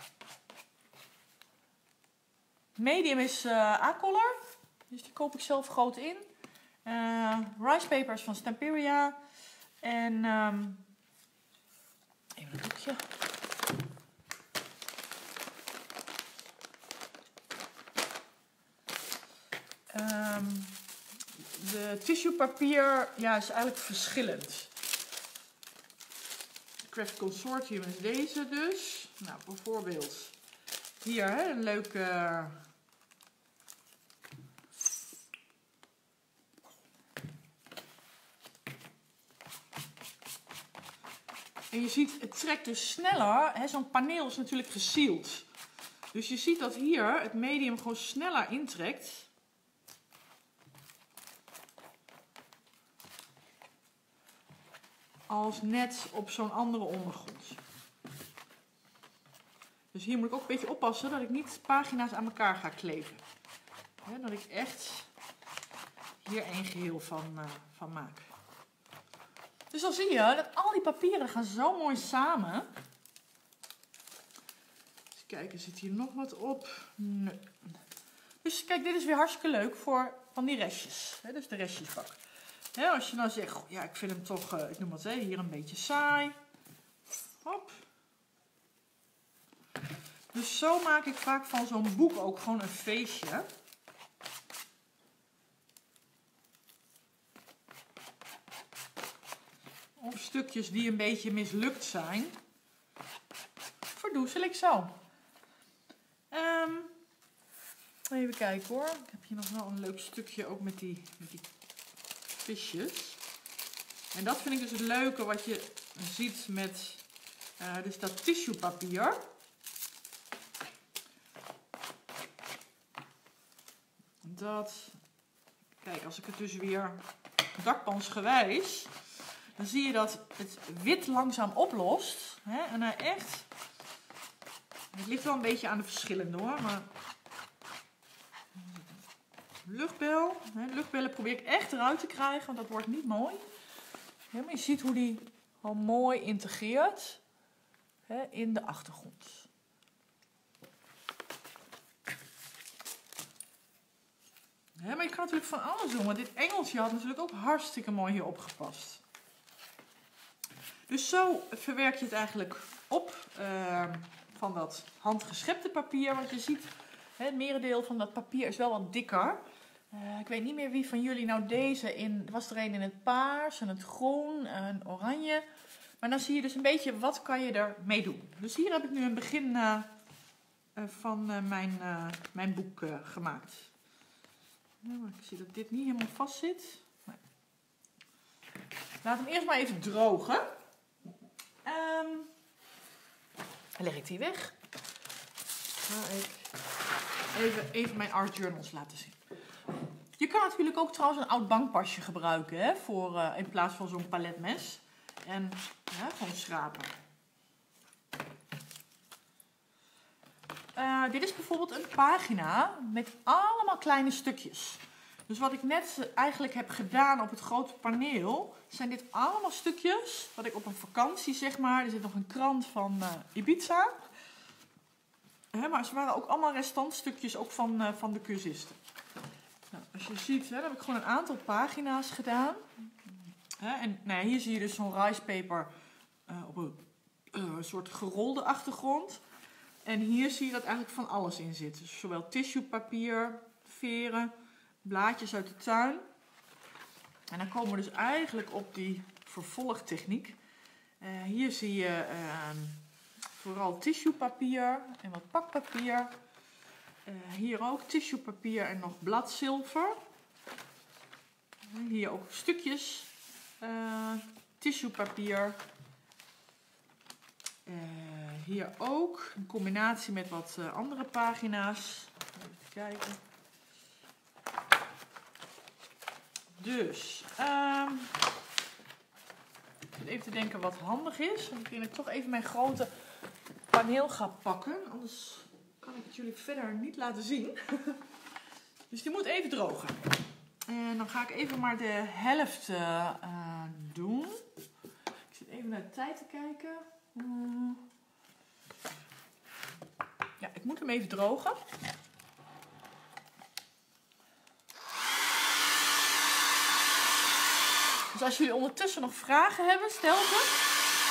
Medium is A-color. Dus die koop ik zelf groot in. Ricepaper is van Stamperia. En even een doekje. De tissuepapier is eigenlijk verschillend. Craft Consortium is deze dus. Nou, bijvoorbeeld hier een leuke... En je ziet, het trekt dus sneller. Zo'n paneel is natuurlijk gesealed. Dus je ziet dat hier het medium gewoon sneller intrekt. Als net op zo'n andere ondergrond. Dus hier moet ik ook een beetje oppassen dat ik niet pagina's aan elkaar ga kleven. Dat ik echt hier één geheel van maak. Dus dan zie je dat al die papieren gaan zo mooi samen. Eens kijken, zit hier nog wat op? Nee. Dus kijk, dit is weer hartstikke leuk voor van die restjes. Dus de restjesbak. Als je nou zegt, ja, ik vind hem toch, ik noem het hier een beetje saai. Hop. Dus zo maak ik vaak van zo'n boek ook gewoon een feestje. Of stukjes die een beetje mislukt zijn. doezel ik zo. Even kijken hoor. Ik heb hier nog wel een leuk stukje ook met die visjes. En dat vind ik dus het leuke wat je ziet met dus dat tissuepapier. Kijk, als ik het dus weer dakpansgewijs, dan zie je dat het wit langzaam oplost. Hè? En hij echt, het ligt wel een beetje aan de verschillende hoor, maar luchtbel, hè? Luchtbellen probeer ik echt eruit te krijgen, want dat wordt niet mooi. Ja, maar je ziet hoe die al mooi integreert, hè, in de achtergrond. Ja, maar je kan natuurlijk van alles doen, want dit engeltje had natuurlijk ook hartstikke mooi hier opgepast. Dus zo verwerk je het eigenlijk op van dat handgeschepte papier. Want je ziet, het merendeel van dat papier is wel wat dikker. Ik weet niet meer wie van jullie nou deze er was er een in het paars en het groen en oranje. Maar dan zie je dus een beetje wat kan je ermee doen. Dus hier heb ik nu een begin van mijn boek gemaakt. Nou, ik zie dat dit niet helemaal vast zit. Nee. Laat hem eerst maar even drogen. Dan leg ik die weg. Ga ik even mijn art journals laten zien. Je kan natuurlijk ook trouwens een oud bankpasje gebruiken, hè, in plaats van zo'n paletmes. En gewoon schrapen. Dit is bijvoorbeeld een pagina met allemaal kleine stukjes. Dus wat ik net eigenlijk heb gedaan op het grote paneel, zijn dit allemaal stukjes wat ik op een vakantie zeg maar. Er zit nog een krant van Ibiza. Maar ze waren ook allemaal restantstukjes ook van de cursisten. Nou, als je ziet, dan heb ik gewoon een aantal pagina's gedaan. En nou ja, hier zie je dus zo'n ricepaper op een soort gerolde achtergrond. En hier zie je dat eigenlijk van alles in zit. Dus zowel tissuepapier, veren, blaadjes uit de tuin. En dan komen we dus eigenlijk op die vervolgtechniek. Hier zie je vooral tissuepapier en wat pakpapier. Hier ook tissuepapier en nog bladzilver. Hier ook stukjes tissuepapier. Hier ook een combinatie met wat andere pagina's. Even kijken. Dus, ik zit even te denken wat handig is. Want ik denk dat ik toch even mijn grote paneel ga pakken. Anders kan ik het jullie verder niet laten zien. Dus die moet even drogen. En dan ga ik even maar de helft doen. Ik zit even naar de tijd te kijken. Ja, ik moet hem even drogen. Dus als jullie ondertussen nog vragen hebben, stel ze.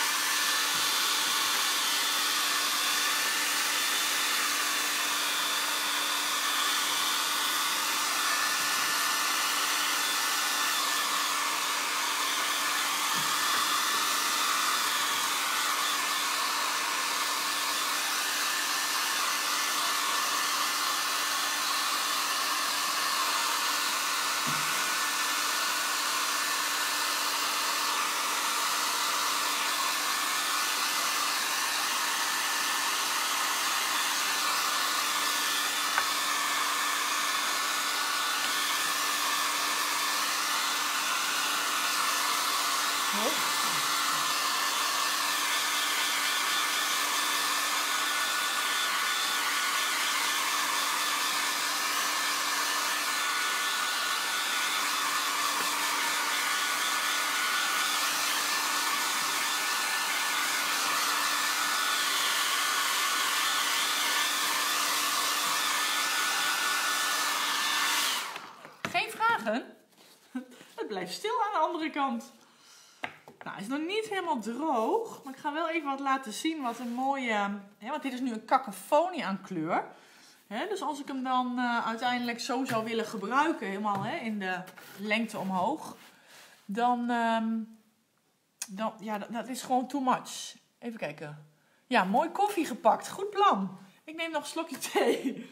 Het blijft stil aan de andere kant. Nou, hij is nog niet helemaal droog. Maar ik ga wel even wat laten zien wat een mooie... want dit is nu een cacophonie aan kleur. Dus als ik hem dan uiteindelijk zo zou willen gebruiken, helemaal in de lengte omhoog. Dan ja, dat is gewoon too much. Even kijken. Ja, mooi koffie gepakt. Goed plan. Ik neem nog een slokje thee.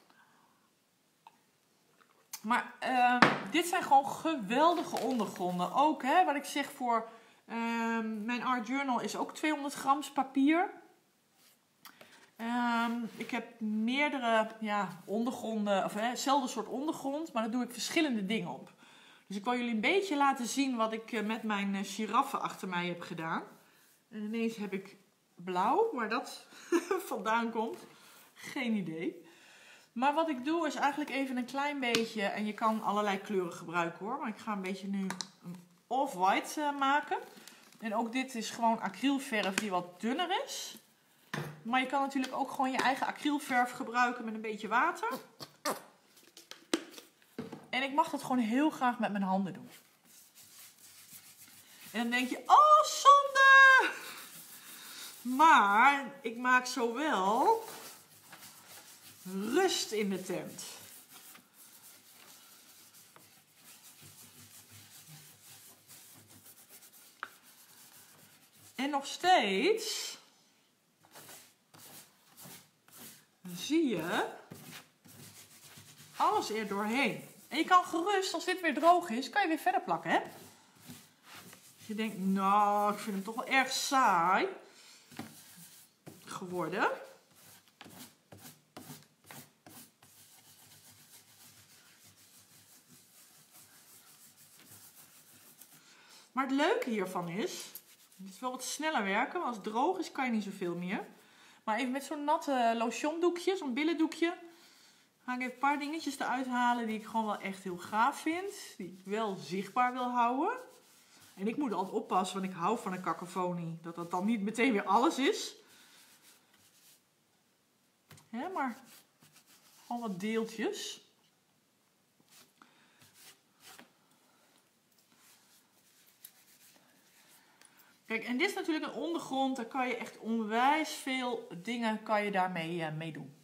Maar dit zijn gewoon geweldige ondergronden. Ook, hè, wat ik zeg voor mijn art journal is ook 200 gram papier. Ik heb meerdere ondergronden, of hetzelfde soort ondergrond, maar daar doe ik verschillende dingen op. Dus ik wil jullie een beetje laten zien wat ik met mijn giraffen achter mij heb gedaan. En ineens heb ik blauw, waar dat vandaan komt, geen idee. Maar wat ik doe is eigenlijk even een klein beetje, en je kan allerlei kleuren gebruiken hoor, maar ik ga een beetje nu een off-white maken. En ook dit is gewoon acrylverf die wat dunner is. Maar je kan natuurlijk ook gewoon je eigen acrylverf gebruiken met een beetje water. En ik mag dat gewoon heel graag met mijn handen doen. En dan denk je, oh zonde! Maar ik maak zo wel rust in de tent. En nog steeds zie je alles er doorheen. En je kan gerust, als dit weer droog is, kan je weer verder plakken, hè? Als je denkt, nou, ik vind hem toch wel erg saai geworden. Maar het leuke hiervan is, het is wel wat sneller werken, want als het droog is kan je niet zoveel meer. Maar even met zo'n natte lotiondoekje, zo'n billendoekje, ga ik even een paar dingetjes eruit halen die ik gewoon wel echt heel gaaf vind. Die ik wel zichtbaar wil houden. En ik moet altijd oppassen, want ik hou van een cacophonie. Dat dat dan niet meteen weer alles is. Ja, maar gewoon wat deeltjes. Kijk, en dit is natuurlijk een ondergrond. Daar kan je echt onwijs veel dingen kan je daarmee mee doen.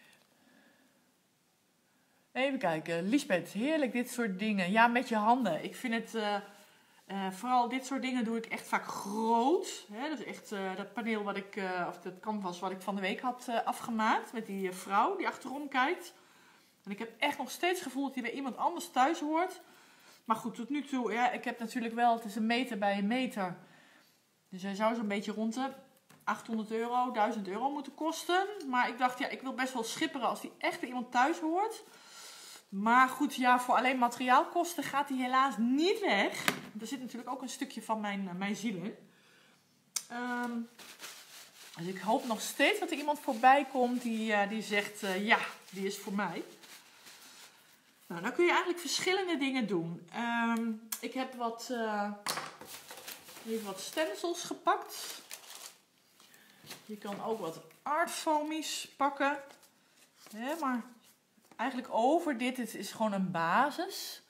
Even kijken. Lisbeth, heerlijk dit soort dingen. Ja, met je handen. Ik vind het... vooral dit soort dingen doe ik echt vaak groot. Hè? Dat is echt dat paneel wat ik... of dat canvas wat ik van de week had afgemaakt. Met die vrouw die achterom kijkt. En ik heb echt nog steeds het gevoel dat hij bij iemand anders thuis hoort. Maar goed, tot nu toe... Ja, ik heb natuurlijk wel... Het is 1 meter bij 1 meter... Dus hij zou zo'n beetje rond de 800 euro, 1000 euro moeten kosten. Maar ik dacht, ja, ik wil best wel schipperen als die echt bij iemand thuis hoort. Maar goed, ja, voor alleen materiaalkosten gaat hij helaas niet weg. Er zit natuurlijk ook een stukje van mijn ziel in. Dus ik hoop nog steeds dat er iemand voorbij komt die zegt, ja, die is voor mij. Nou, dan kun je eigenlijk verschillende dingen doen. Ik heb even wat stencils gepakt. Je kan ook wat artfoamies pakken. Ja, maar eigenlijk over dit is gewoon een basis.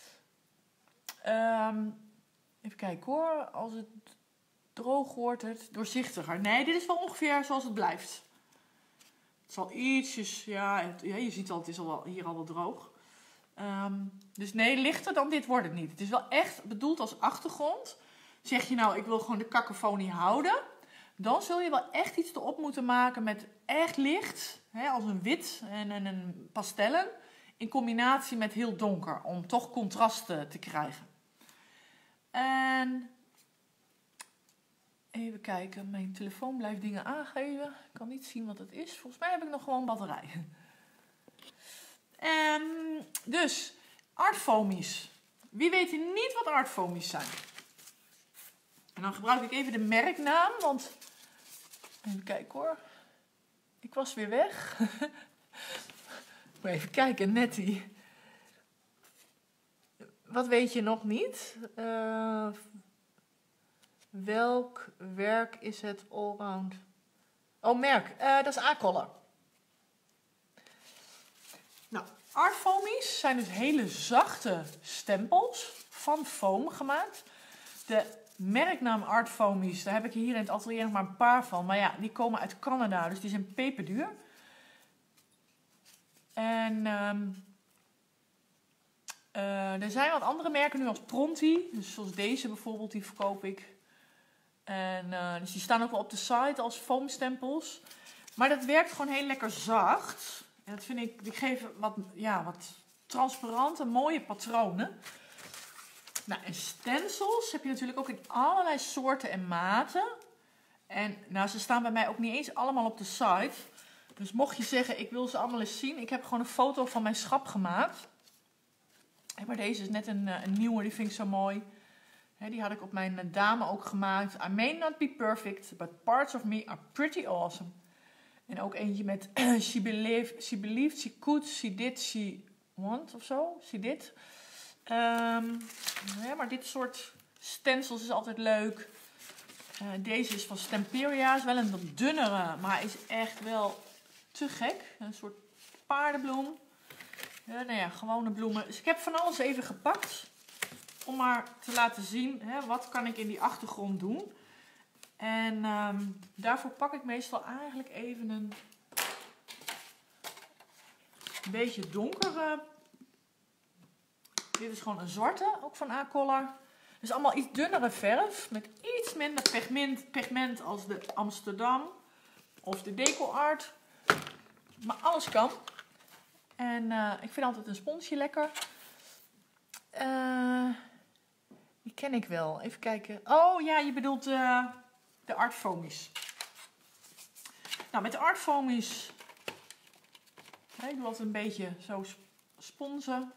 Even kijken hoor. Als het droog wordt het doorzichtiger. Nee, dit is wel ongeveer zoals het blijft. Het zal ietsjes... Ja, je ziet al, het is hier al wel droog. Dus nee, lichter dan dit wordt het niet. Het is wel echt bedoeld als achtergrond. Zeg je nou, ik wil gewoon de cacophonie houden. Dan zul je wel echt iets erop moeten maken met echt licht. Hè, als een wit en een pastellen. In combinatie met heel donker. Om toch contrasten te krijgen. En even kijken. Mijn telefoon blijft dingen aangeven. Ik kan niet zien wat het is. Volgens mij heb ik nog gewoon batterij. Dus, artfoamies. Wie weet hier niet wat artfoamies zijn? En dan gebruik ik even de merknaam, want... Even kijken hoor. Ik was weer weg. Maar even kijken, Nettie. Wat weet je nog niet? Welk werk is het allround? Oh, merk. Dat is A-Color. Nou, artfoamies zijn dus hele zachte stempels van foam gemaakt. De merknaam artfoamies, daar heb ik hier in het atelier nog maar een paar van. Maar ja, die komen uit Canada, dus die zijn peperduur. En er zijn wat andere merken nu als Pronti. Dus zoals deze bijvoorbeeld, die verkoop ik. En dus die staan ook wel op de site als foamstempels. Maar dat werkt gewoon heel lekker zacht. En dat vind ik, die geven wat transparante, mooie patronen. Nou, en stencils heb je natuurlijk ook in allerlei soorten en maten. En nou, ze staan bij mij ook niet eens allemaal op de site. Dus mocht je zeggen, ik wil ze allemaal eens zien. Ik heb gewoon een foto van mijn schap gemaakt. Maar deze is net een nieuwe, die vind ik zo mooi. Die had ik op mijn dame ook gemaakt. I may not be perfect, but parts of me are pretty awesome. En ook eentje met she believed, she could, she did, she want of zo. She did. Maar dit soort stencils is altijd leuk. Deze is van Stamperia. Is wel een wat dunnere, maar is echt wel te gek. Een soort paardenbloem. Gewone bloemen. Dus ik heb van alles even gepakt. Om maar te laten zien, wat kan ik in die achtergrond doen. En daarvoor pak ik meestal eigenlijk even een beetje donkere. Dit is gewoon een zwarte, ook van A-Color. Dus allemaal iets dunnere verf. Met iets minder pigment als de Amsterdam. Of de Deco Art. Maar alles kan. En ik vind altijd een sponsje lekker. Die ken ik wel. Even kijken. Oh ja, je bedoelt de Art Foamies. Nou, met de Art Foamies. Ik doe altijd een beetje zo sponsen.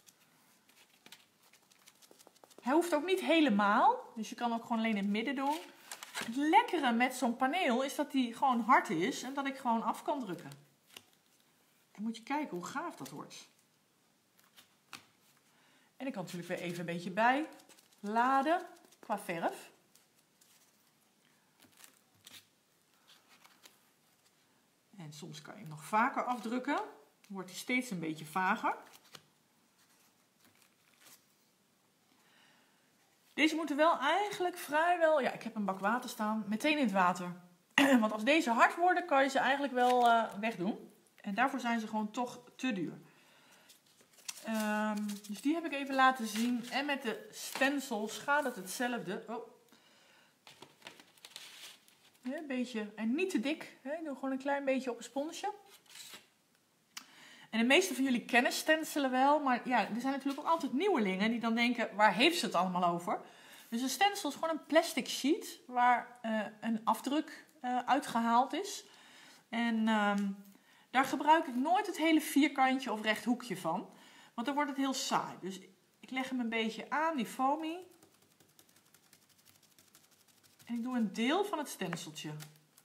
Hij hoeft ook niet helemaal. Dus je kan ook gewoon alleen in het midden doen. Het lekkere met zo'n paneel is dat die gewoon hard is. En dat ik gewoon af kan drukken. En moet je kijken hoe gaaf dat wordt. En ik kan natuurlijk weer even een beetje bij laden qua verf. En soms kan je hem nog vaker afdrukken. Dan wordt hij steeds een beetje vager. Deze moeten wel eigenlijk vrijwel, ja, ik heb een bak water staan, meteen in het water. Want als deze hard worden, kan je ze eigenlijk wel wegdoen. En daarvoor zijn ze gewoon toch te duur. Dus die heb ik even laten zien. En met de stencils gaat het hetzelfde. Oh. Een beetje, en niet te dik. Ik doe gewoon een klein beetje op een sponsje. En de meeste van jullie kennen stencilen wel. Maar ja, er zijn natuurlijk ook altijd nieuwelingen die dan denken, waar heeft ze het allemaal over? Dus een stencil is gewoon een plastic sheet waar een afdruk uitgehaald is. En daar gebruik ik nooit het hele vierkantje of rechthoekje van. Want dan wordt het heel saai. Dus ik leg hem een beetje aan, die foamy. En ik doe een deel van het stenciltje.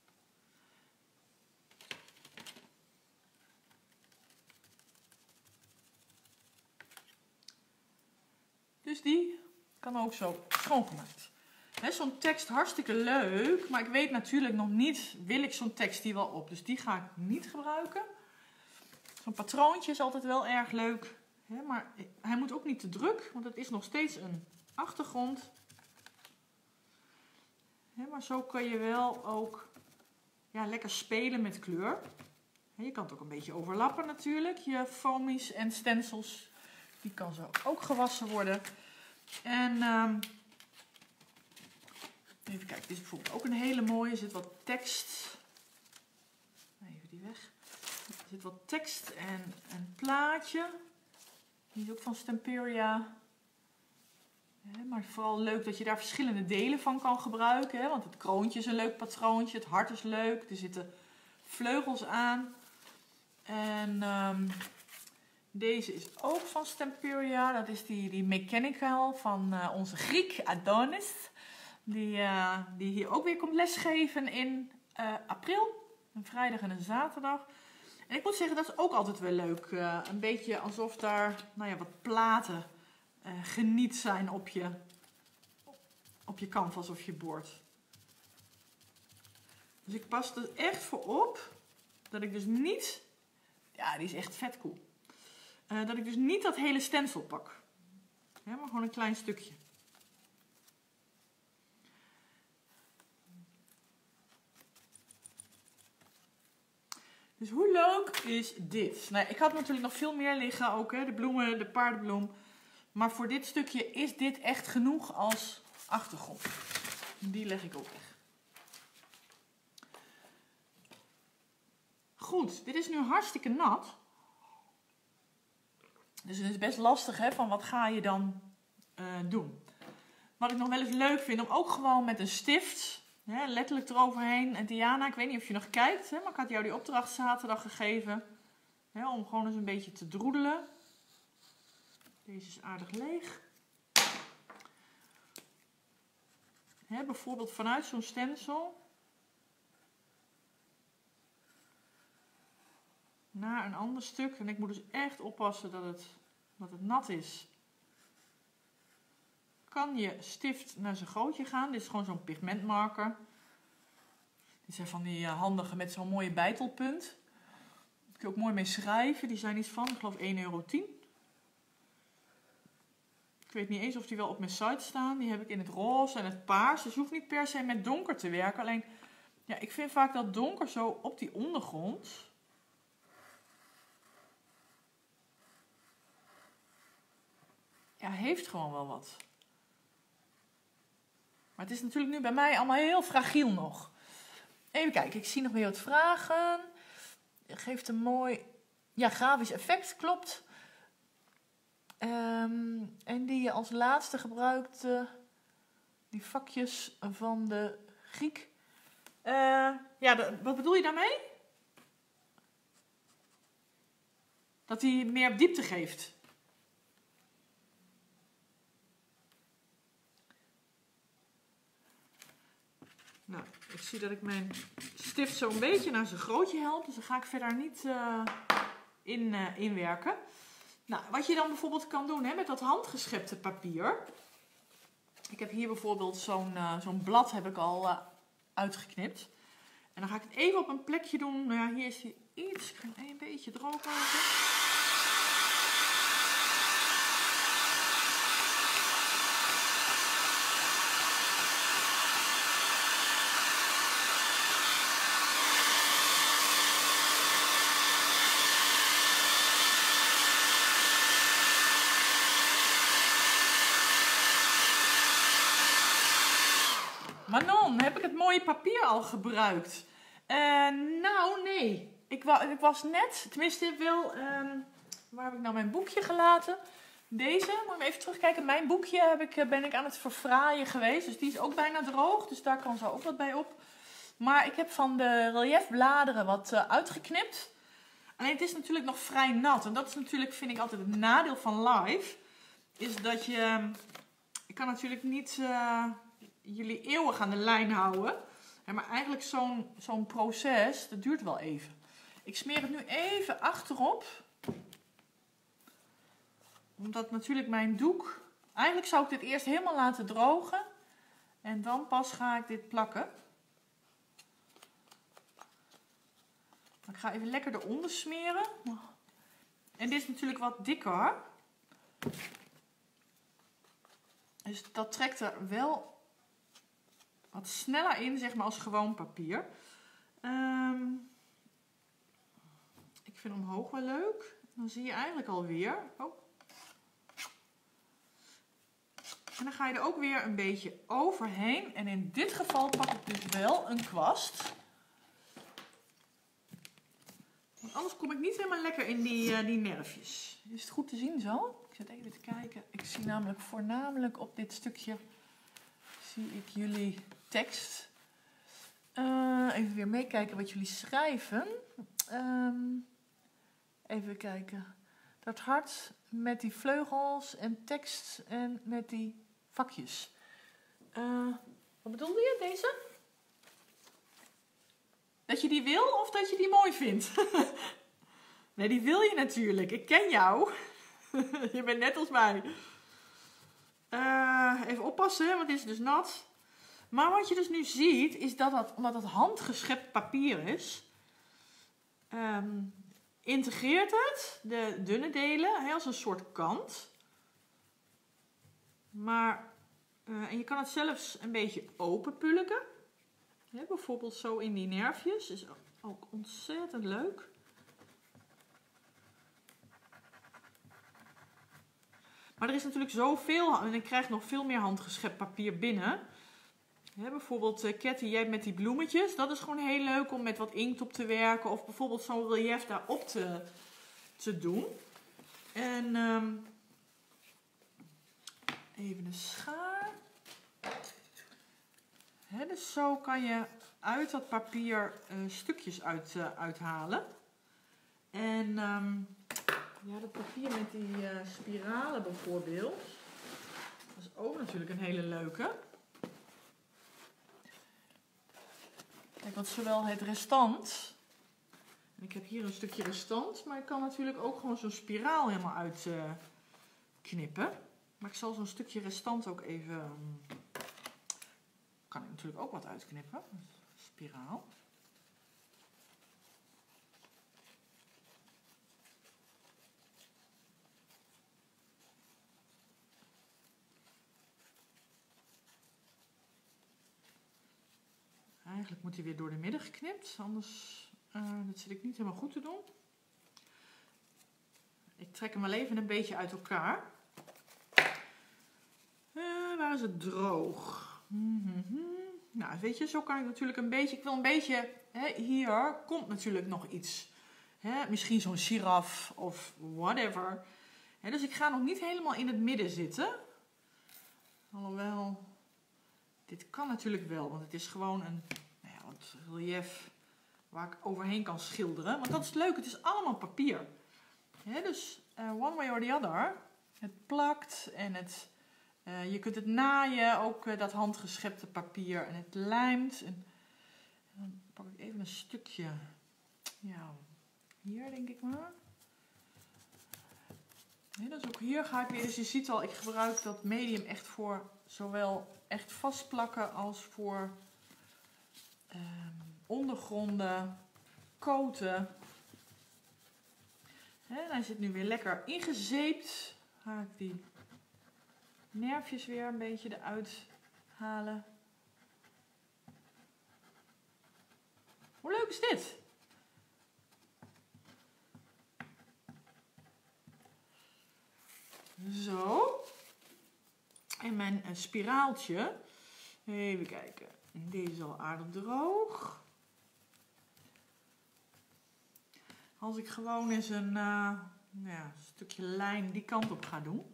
Dus die kan ook zo schoongemaakt. Zo'n tekst hartstikke leuk. Maar ik weet natuurlijk nog niet, wil ik zo'n tekst hier wel op. Dus die ga ik niet gebruiken. Zo'n patroontje is altijd wel erg leuk. Maar hij moet ook niet te druk. Want het is nog steeds een achtergrond. Maar zo kun je wel ook lekker spelen met kleur. Je kan het ook een beetje overlappen natuurlijk. Je foamies en stencils. Die kan zo ook gewassen worden. En even kijken, dit is bijvoorbeeld ook een hele mooie. Er zit wat tekst. Even die weg. Er zit wat tekst en een plaatje. Die is ook van Stamperia. Maar vooral leuk dat je daar verschillende delen van kan gebruiken. Want het kroontje is een leuk patroontje. Het hart is leuk. Er zitten vleugels aan. En deze is ook van Stamperia. Dat is die mechanical van onze Griek Adonis. Die hier ook weer komt lesgeven in april. Een vrijdag en een zaterdag. En ik moet zeggen, dat is ook altijd wel leuk. Een beetje alsof daar wat platen geniet zijn op je canvas of je bord. Dus ik pas er echt voor op dat ik dus niet... Ja, die is echt vet cool. Dat ik dus niet dat hele stencil pak. Maar gewoon een klein stukje. Dus hoe leuk is dit? Nou, ik had natuurlijk nog veel meer liggen ook. De bloemen, de paardenbloem. Maar voor dit stukje is dit echt genoeg als achtergrond. Die leg ik ook weg. Goed, dit is nu hartstikke nat. Dus het is best lastig, hè, van wat ga je dan doen. Wat ik nog wel eens leuk vind, om ook gewoon met een stift, hè, letterlijk eroverheen. En Diana, ik weet niet of je nog kijkt, hè, maar ik had jou die opdracht zaterdag gegeven. Hè, om gewoon eens een beetje te droedelen. Deze is aardig leeg. Hè, bijvoorbeeld vanuit zo'n stencil naar een ander stuk. En ik moet dus echt oppassen dat het nat is. Kan je stift naar zijn gootje gaan. Dit is gewoon zo'n pigmentmarker. Dit zijn van die handige met zo'n mooie bijtelpunt. Daar kun je ook mooi mee schrijven. Die zijn iets van, ik geloof 1,10 €. Ik weet niet eens of die wel op mijn site staan. Die heb ik in het roze en het paars. Dus je hoeft niet per se met donker te werken. Alleen, ja, ik vind vaak dat donker zo op die ondergrond. Ja, heeft gewoon wel wat. Maar het is natuurlijk nu bij mij allemaal heel fragiel nog. Even kijken, ik zie nog weer wat vragen. Het geeft een mooi grafisch effect, klopt. En die je als laatste gebruikte, die vakjes van de Griek. Wat bedoel je daarmee? Dat hij meer diepte geeft. Nou, ik zie dat ik mijn stift zo een beetje naar zijn grootje help. Dus daar ga ik verder niet in werken. Nou, wat je dan bijvoorbeeld kan doen, hè, met dat handgeschepte papier. Ik heb hier bijvoorbeeld zo'n blad heb ik al uitgeknipt. En dan ga ik het even op een plekje doen. Nou ja, hier is hij iets. Ik ga hem een beetje droog houden. Manon, heb ik het mooie papier al gebruikt? Nou, nee. Ik was net, tenminste wel, waar heb ik nou mijn boekje gelaten? Deze, moet ik even terugkijken. Mijn boekje ben ik aan het verfraaien geweest. Dus die is ook bijna droog, dus daar kan zo ook wat bij op. Maar ik heb van de reliefbladeren wat uitgeknipt. Alleen het is natuurlijk nog vrij nat. En dat is natuurlijk, vind ik altijd het nadeel van live. Is dat ik kan natuurlijk niet jullie eeuwig aan de lijn houden. Ja, maar eigenlijk zo'n proces, dat duurt wel even. Ik smeer het nu even achterop. Omdat natuurlijk mijn doek... Eigenlijk zou ik dit eerst helemaal laten drogen. En dan pas ga ik dit plakken. Ik ga even lekker eronder smeren. En dit is natuurlijk wat dikker. Dus dat trekt er wel wat sneller in, zeg maar, als gewoon papier. Ik vind omhoog wel leuk. Dan zie je eigenlijk alweer. Oh. En dan ga je er ook weer een beetje overheen. En in dit geval pak ik dus wel een kwast. Want anders kom ik niet helemaal lekker in die nerfjes. Is het goed te zien zo? Ik zit even te kijken. Ik zie namelijk voornamelijk op dit stukje zie ik jullie tekst. Even weer meekijken wat jullie schrijven. Even kijken. Dat hart met die vleugels en tekst en met die vakjes. Wat bedoelde je, deze? Dat je die wil of dat je die mooi vindt? Nee, die wil je natuurlijk. Ik ken jou. Je bent net als mij. Even oppassen, want dit is dus nat. Maar wat je dus nu ziet, is dat omdat het handgeschept papier is, integreert het de dunne delen als een soort kant. Maar, en je kan het zelfs een beetje openpulken. Ja, bijvoorbeeld zo in die nerfjes. Is ook ontzettend leuk. Maar er is natuurlijk zoveel en ik krijg nog veel meer handgeschept papier binnen. Bijvoorbeeld Ketty, jij hebt met die bloemetjes. Dat is gewoon heel leuk om met wat inkt op te werken. Of bijvoorbeeld zo'n relief daarop te doen. En even een schaar. Dus zo kan je uit dat papier stukjes uithalen. En ja, dat papier met die spiralen bijvoorbeeld. Dat is ook natuurlijk een hele leuke. Kijk, want zowel het restant. En ik heb hier een stukje restant. Maar ik kan natuurlijk ook gewoon zo'n spiraal helemaal uitknippen. Maar ik zal zo'n stukje restant ook even... kan ik natuurlijk ook wat uitknippen. Spiraal. Eigenlijk moet hij weer door de midden geknipt, anders dat zit ik niet helemaal goed te doen. Ik trek hem wel even een beetje uit elkaar. Waar is het droog? Nou, weet je, zo kan ik natuurlijk een beetje... Ik wil een beetje... hier komt natuurlijk nog iets. Misschien zo'n giraf of whatever. Dus ik ga nog niet helemaal in het midden zitten. Alhoewel... Dit kan natuurlijk wel, want het is gewoon een relief waar ik overheen kan schilderen. Want dat is leuk, het is allemaal papier. Dus one way or the other. Het plakt en je kunt het naaien, ook dat handgeschepte papier. En het lijmt. En dan pak ik even een stukje. Ja, hier denk ik maar. Dus ook hier ga ik weer, dus je ziet al, ik gebruik dat medium echt voor zowel echt vastplakken als voor ondergronden, koten. En hij zit nu weer lekker ingezeept. Ga ik die nerfjes weer een beetje eruit halen. Hoe leuk is dit? Zo. En mijn spiraaltje. Even kijken. Deze is al aardig droog. Als ik gewoon eens een stukje lijn die kant op ga doen.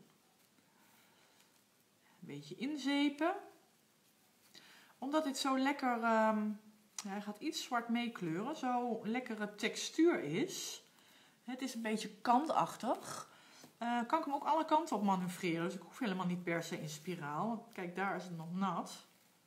Een beetje inzepen. Omdat dit zo lekker... hij gaat iets zwart meekleuren. Zo lekkere textuur is. Het is een beetje kantachtig. Kan ik hem ook alle kanten op manoeuvreren. Dus ik hoef helemaal niet per se in spiraal. Kijk, daar is het nog nat.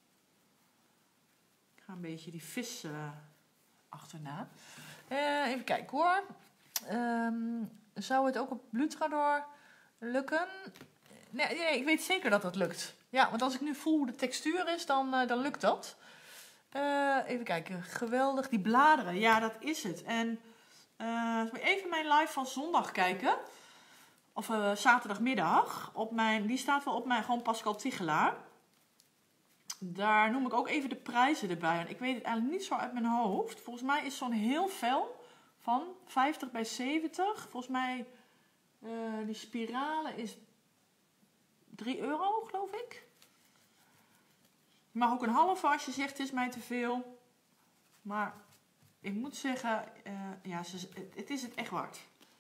Ik ga een beetje die vis achterna. Even kijken hoor. Zou het ook op Blutrador lukken? Nee, ik weet zeker dat dat lukt. Ja, want als ik nu voel hoe de textuur is, dan lukt dat. Even kijken. Geweldig. Die bladeren. Ja, dat is het. En even mijn live van zondag kijken. Of zaterdagmiddag. Die staat wel op mijn gewoon Pascal Tichelaar. Daar noem ik ook even de prijzen erbij. En ik weet het eigenlijk niet zo uit mijn hoofd. Volgens mij is zo'n heel vel van 50 bij 70. Volgens mij die spiralen is 3 euro, geloof ik. Je mag ook een halve als je zegt het is mij te veel. Maar ik moet zeggen, het is het echt waard.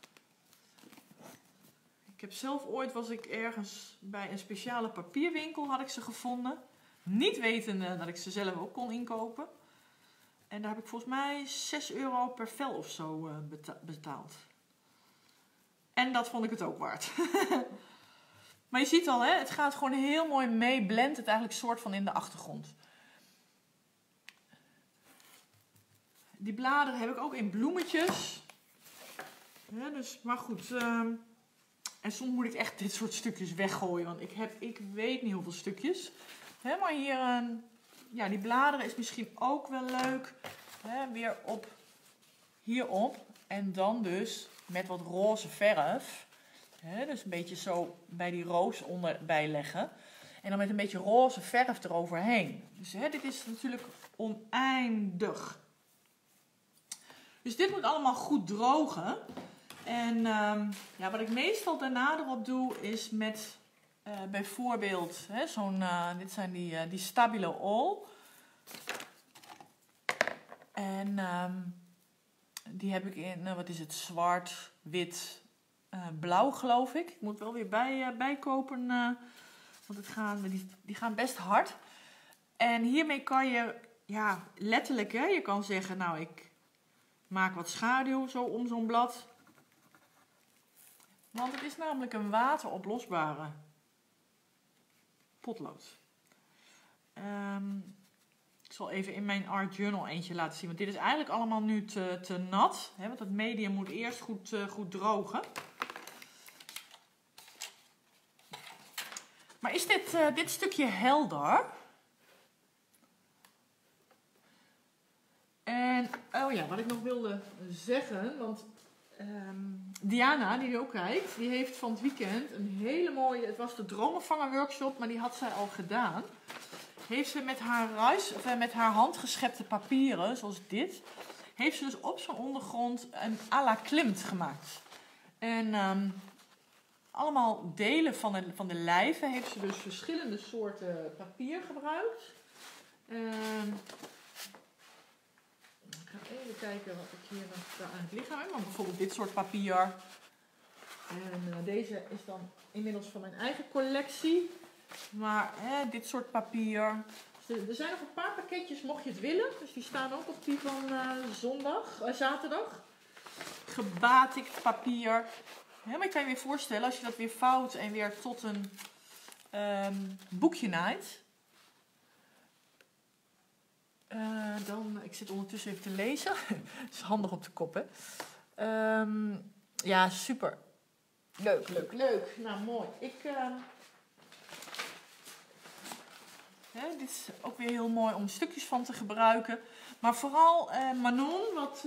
Ik heb zelf ooit, was ik ergens bij een speciale papierwinkel, had ik ze gevonden. Niet wetende dat ik ze zelf ook kon inkopen. En daar heb ik volgens mij 6 euro per vel of zo betaald. En dat vond ik het ook waard. Maar je ziet al, het gaat gewoon heel mooi mee. Blendt het eigenlijk soort van in de achtergrond. Die bladeren heb ik ook in bloemetjes. Dus, maar goed. En soms moet ik echt dit soort stukjes weggooien. Want ik weet niet hoeveel stukjes. Maar hier, die bladeren is misschien ook wel leuk. Weer hierop. En dan dus met wat roze verf. Dus een beetje zo bij die roos onderbij leggen. En dan met een beetje roze verf eroverheen. Dus dit is natuurlijk oneindig. Dus dit moet allemaal goed drogen. En wat ik meestal daarna erop doe is met bijvoorbeeld, dit zijn die Stabilo All. En die heb ik in, wat is het, zwart, wit, blauw geloof ik. Ik moet wel weer bijkopen, want die gaan best hard. En hiermee kan je, ja, letterlijk, hè, je kan zeggen, nou, ik maak wat schaduw zo om zo'n blad. Want het is namelijk een wateroplosbare potlood. Ik zal even in mijn art journal eentje laten zien. Want dit is eigenlijk allemaal nu te nat. Hè, want het medium moet eerst goed drogen. Maar is dit stukje helder? En, oh ja, wat ik nog wilde zeggen. Want Diana, die ook kijkt, die heeft van het weekend een hele mooie... Het was de Dromenvanger workshop, maar die had zij al gedaan. Heeft ze met haar handgeschepte papieren, zoals dit, heeft ze dus op zo'n ondergrond een à la Klimt gemaakt. En allemaal delen van de lijven heeft ze dus verschillende soorten papier gebruikt. Ik ga even kijken wat ik hier nog aan het lichaam heb. Maar bijvoorbeeld dit soort papier. En deze is dan inmiddels van mijn eigen collectie. Maar dit soort papier. Er zijn nog een paar pakketjes mocht je het willen. Dus die staan ook op die van zaterdag. Gebatikt papier. Maar je kan je weer voorstellen als je dat weer vouwt en weer tot een boekje naait. Ik zit ondertussen even te lezen. Dat is handig op de kop, hè. Ja, super. Leuk. Nou, mooi. Dit is ook weer heel mooi om stukjes van te gebruiken. Maar vooral Manon, wat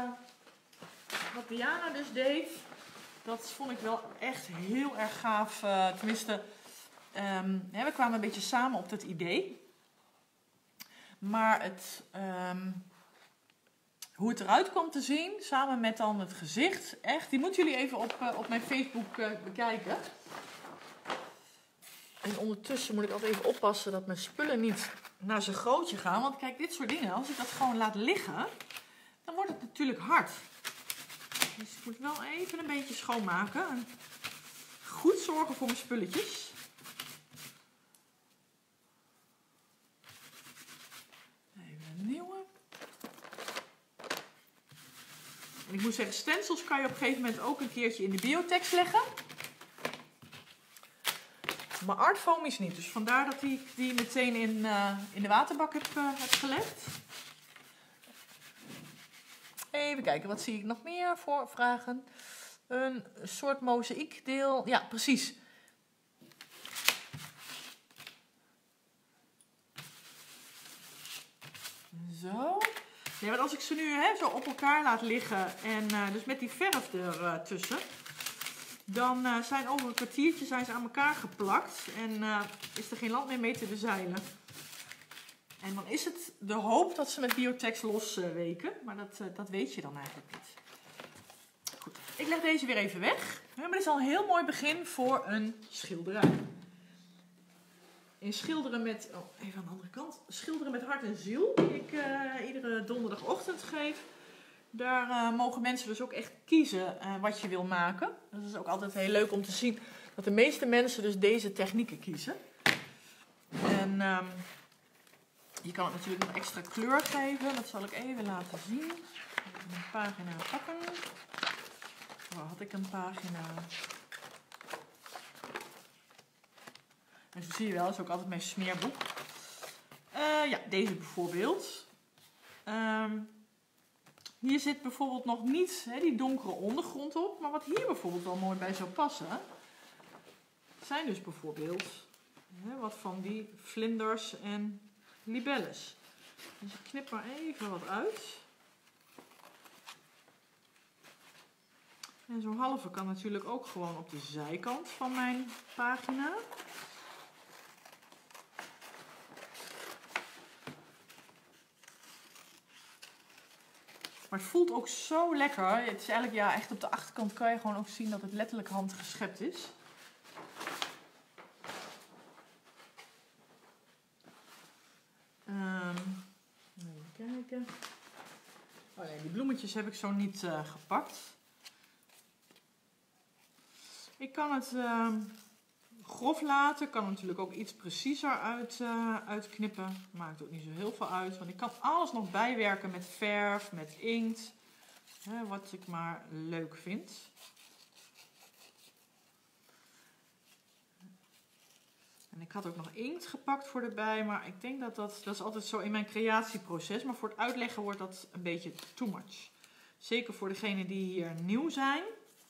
Diana dus deed, dat vond ik wel echt heel erg gaaf. Tenminste, we kwamen een beetje samen op dat idee. Maar hoe het eruit kwam te zien, samen met dan het gezicht, echt, die moeten jullie even op mijn Facebook bekijken. En ondertussen moet ik altijd even oppassen dat mijn spullen niet naar zijn grootje gaan. Want kijk, dit soort dingen, als ik dat gewoon laat liggen, dan wordt het natuurlijk hard. Dus ik moet wel even een beetje schoonmaken. En goed zorgen voor mijn spulletjes. Even een nieuwe. En ik moet zeggen, stencils kan je op een gegeven moment ook een keertje in de biotex leggen. Maar artfoam is niet, dus vandaar dat ik die meteen in de waterbak heb gelegd. Even kijken, wat zie ik nog meer voor vragen? Een soort mozaïekdeel. Ja, precies. Zo. Ja, want als ik ze nu zo op elkaar laat liggen en dus met die verf ertussen... Dan zijn over een kwartiertje zijn ze aan elkaar geplakt en is er geen land meer mee te bezeilen. En dan is het de hoop dat ze met biotex losweken, maar dat weet je dan eigenlijk niet. Goed, ik leg deze weer even weg. Maar dit is al een heel mooi begin voor een schilderij. In schilderen met, even aan de andere kant, schilderen met hart en ziel, die ik iedere donderdagochtend geef. Daar mogen mensen dus ook echt kiezen wat je wil maken. Dat is ook altijd heel leuk om te zien dat de meeste mensen dus deze technieken kiezen. En je kan het natuurlijk nog extra kleur geven. Dat zal ik even laten zien. Even een pagina pakken. Waar had ik een pagina? En zo zie je wel, dat is ook altijd mijn smeerboek. Ja, deze bijvoorbeeld. Hier zit bijvoorbeeld nog niet die donkere ondergrond op. Maar wat hier bijvoorbeeld wel mooi bij zou passen, zijn dus bijvoorbeeld wat van die vlinders en libelles. Dus ik knip maar even wat uit. En zo'n halve kan natuurlijk ook gewoon op de zijkant van mijn pagina. Maar het voelt ook zo lekker. Het is eigenlijk, ja, echt op de achterkant kan je gewoon ook zien dat het letterlijk handgeschept is. Even kijken. Oh nee, die bloemetjes heb ik zo niet gepakt. Ik kan het grof laten. Ik kan natuurlijk ook iets preciezer uitknippen. Maakt ook niet zo heel veel uit. Want ik kan alles nog bijwerken met verf, met inkt. Wat ik maar leuk vind. En ik had ook nog inkt gepakt voor erbij. Maar ik denk dat is altijd zo in mijn creatieproces. Maar voor het uitleggen wordt dat een beetje too much. Zeker voor degenen die hier nieuw zijn.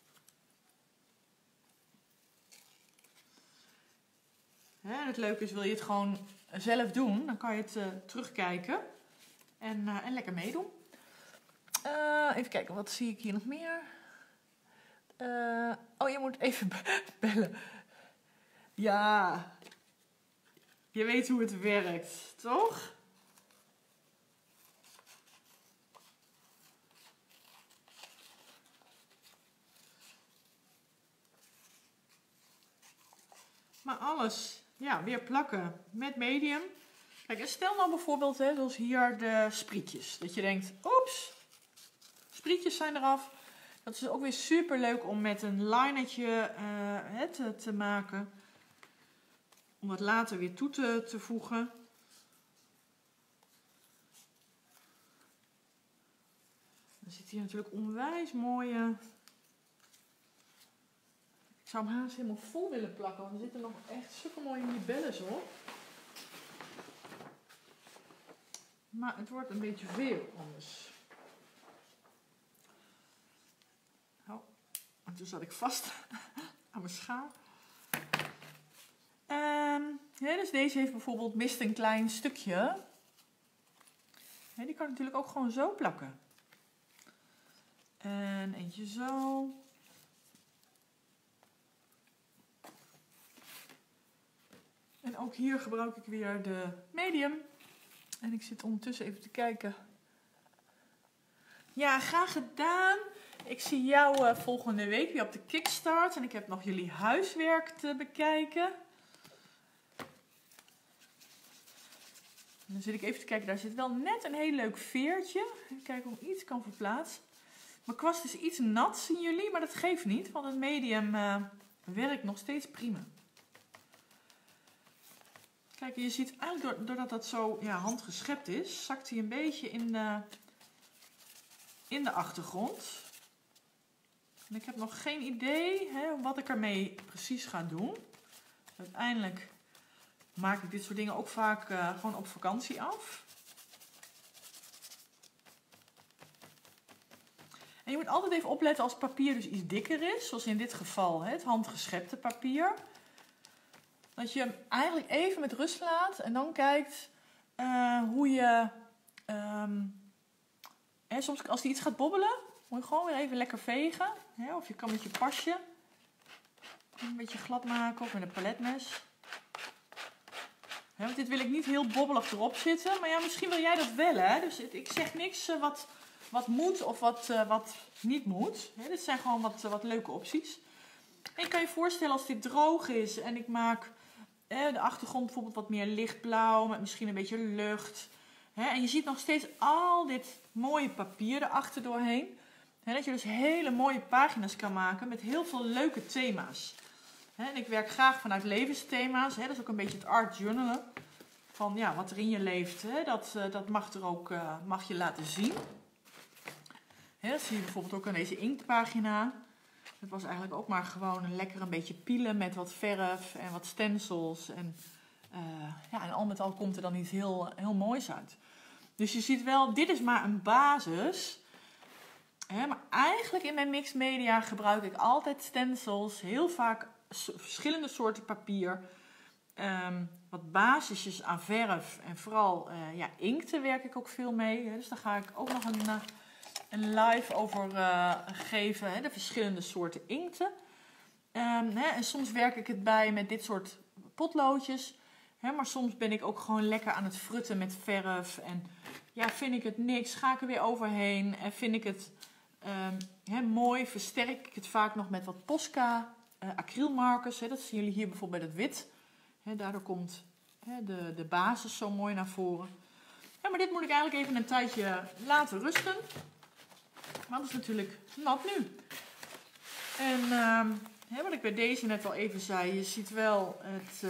En het leuke is, wil je het gewoon zelf doen, dan kan je het terugkijken en lekker meedoen. Even kijken, wat zie ik hier nog meer? Oh, je moet even bellen. Ja, je weet hoe het werkt, toch? Maar alles, ja, weer plakken met medium. Kijk, en stel nou bijvoorbeeld, zoals hier de sprietjes. Dat je denkt, oeps, sprietjes zijn eraf. Dat is ook weer super leuk om met een linertje te maken. Om dat later weer toe te voegen. Dan zit hier natuurlijk onwijs mooie... Ik zou hem haast helemaal vol willen plakken, want er zitten nog echt zulke mooie libelles op. Maar het wordt een beetje veel anders. Oh, en toen zat ik vast aan mijn schaar. Dus deze heeft bijvoorbeeld mist een klein stukje. Die kan ik natuurlijk ook gewoon zo plakken. En eentje zo. En ook hier gebruik ik weer de medium. En ik zit ondertussen even te kijken. Ja, graag gedaan. Ik zie jou volgende week weer op de Kickstart. En ik heb nog jullie huiswerk te bekijken. En dan zit ik even te kijken. Daar zit wel net een heel leuk veertje. Even kijken of ik iets kan verplaatsen. Mijn kwast is iets nat, zien jullie. Maar dat geeft niet. Want het medium werkt nog steeds prima. Kijk, je ziet eigenlijk doordat dat zo handgeschept is, zakt hij een beetje in de achtergrond. En ik heb nog geen idee wat ik ermee precies ga doen. Uiteindelijk maak ik dit soort dingen ook vaak gewoon op vakantie af. En je moet altijd even opletten als het papier dus iets dikker is, zoals in dit geval het handgeschepte papier. Dat je hem eigenlijk even met rust laat en dan kijkt hoe je... soms als hij iets gaat bobbelen, moet je gewoon weer even lekker vegen. Of je kan met je pasje een beetje glad maken of met een paletmes. Want dit wil ik niet heel bobbelig erop zitten. Maar ja, misschien wil jij dat wel, hè. Dus ik zeg niks wat moet of wat niet moet. Dit zijn gewoon wat leuke opties. En je kan je voorstellen als dit droog is en ik maak de achtergrond bijvoorbeeld wat meer lichtblauw met misschien een beetje lucht. En je ziet nog steeds al dit mooie papier erachter doorheen. Dat je dus hele mooie pagina's kan maken met heel veel leuke thema's. En ik werk graag vanuit levensthema's. Dat is ook een beetje het art journalen. Van ja, wat er in je leeft, dat mag er ook mag je laten zien. Dat zie je bijvoorbeeld ook aan deze inktpagina. Het was eigenlijk ook maar gewoon een beetje pielen met wat verf en wat stencils. En al met al komt er dan iets heel moois uit. Dus je ziet wel, dit is maar een basis. Maar eigenlijk in mijn mixed media gebruik ik altijd stencils. Heel vaak verschillende soorten papier. Wat basisjes aan verf. En vooral inkten werk ik ook veel mee. Dus daar ga ik ook nog een live over geven. De verschillende soorten inkten. En soms werk ik het bij met dit soort potloodjes. Maar soms ben ik ook gewoon lekker aan het frutten met verf. En vind ik het niks, ga ik er weer overheen. En vind ik het mooi, versterk ik het vaak nog met wat Posca acrylmarkers. Dat zien jullie hier bijvoorbeeld bij het wit. Daardoor komt de basis zo mooi naar voren. Ja, maar dit moet ik eigenlijk even een tijdje laten rusten. Want het is natuurlijk nat nu. En wat ik bij deze net al even zei. Je ziet wel het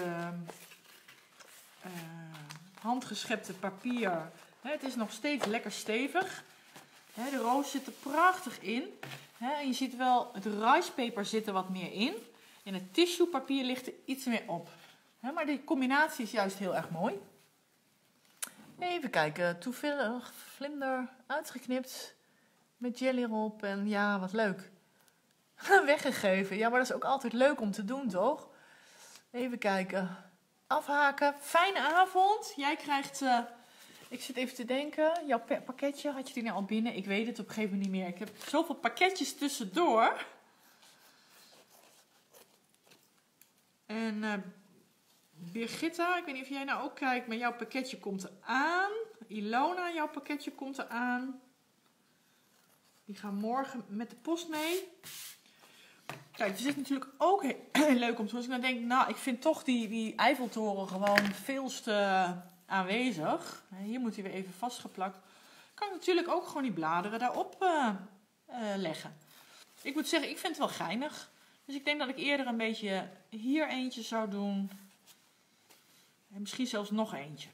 handgeschepte papier. Het is nog steeds lekker stevig. De roos zit er prachtig in. En je ziet wel, het ricepaper zit er wat meer in. En het tissuepapier ligt er iets meer op. Maar die combinatie is juist heel erg mooi. Even kijken. Toevallig vlinder uitgeknipt. Met jelly erop. En ja, wat leuk. Weggegeven. Ja, maar dat is ook altijd leuk om te doen, toch? Even kijken. Afhaken. Fijne avond. Jij krijgt... ik zit even te denken. Jouw pakketje, had je die nou al binnen? Ik weet het op een gegeven moment niet meer. Ik heb zoveel pakketjes tussendoor. En Birgitta, ik weet niet of jij nou ook kijkt, maar jouw pakketje komt eraan. Ilona, jouw pakketje komt eraan. Die gaan morgen met de post mee. Kijk, het is natuurlijk ook heel leuk om te doen. Dus ik dan denk, nou, ik vind toch die Eiffeltoren gewoon veel te aanwezig. Hier moet hij weer even vastgeplakt. Kan ik natuurlijk ook gewoon die bladeren daarop leggen. Ik moet zeggen, ik vind het wel geinig. Dus ik denk dat ik eerder een beetje hier eentje zou doen. En misschien zelfs nog eentje.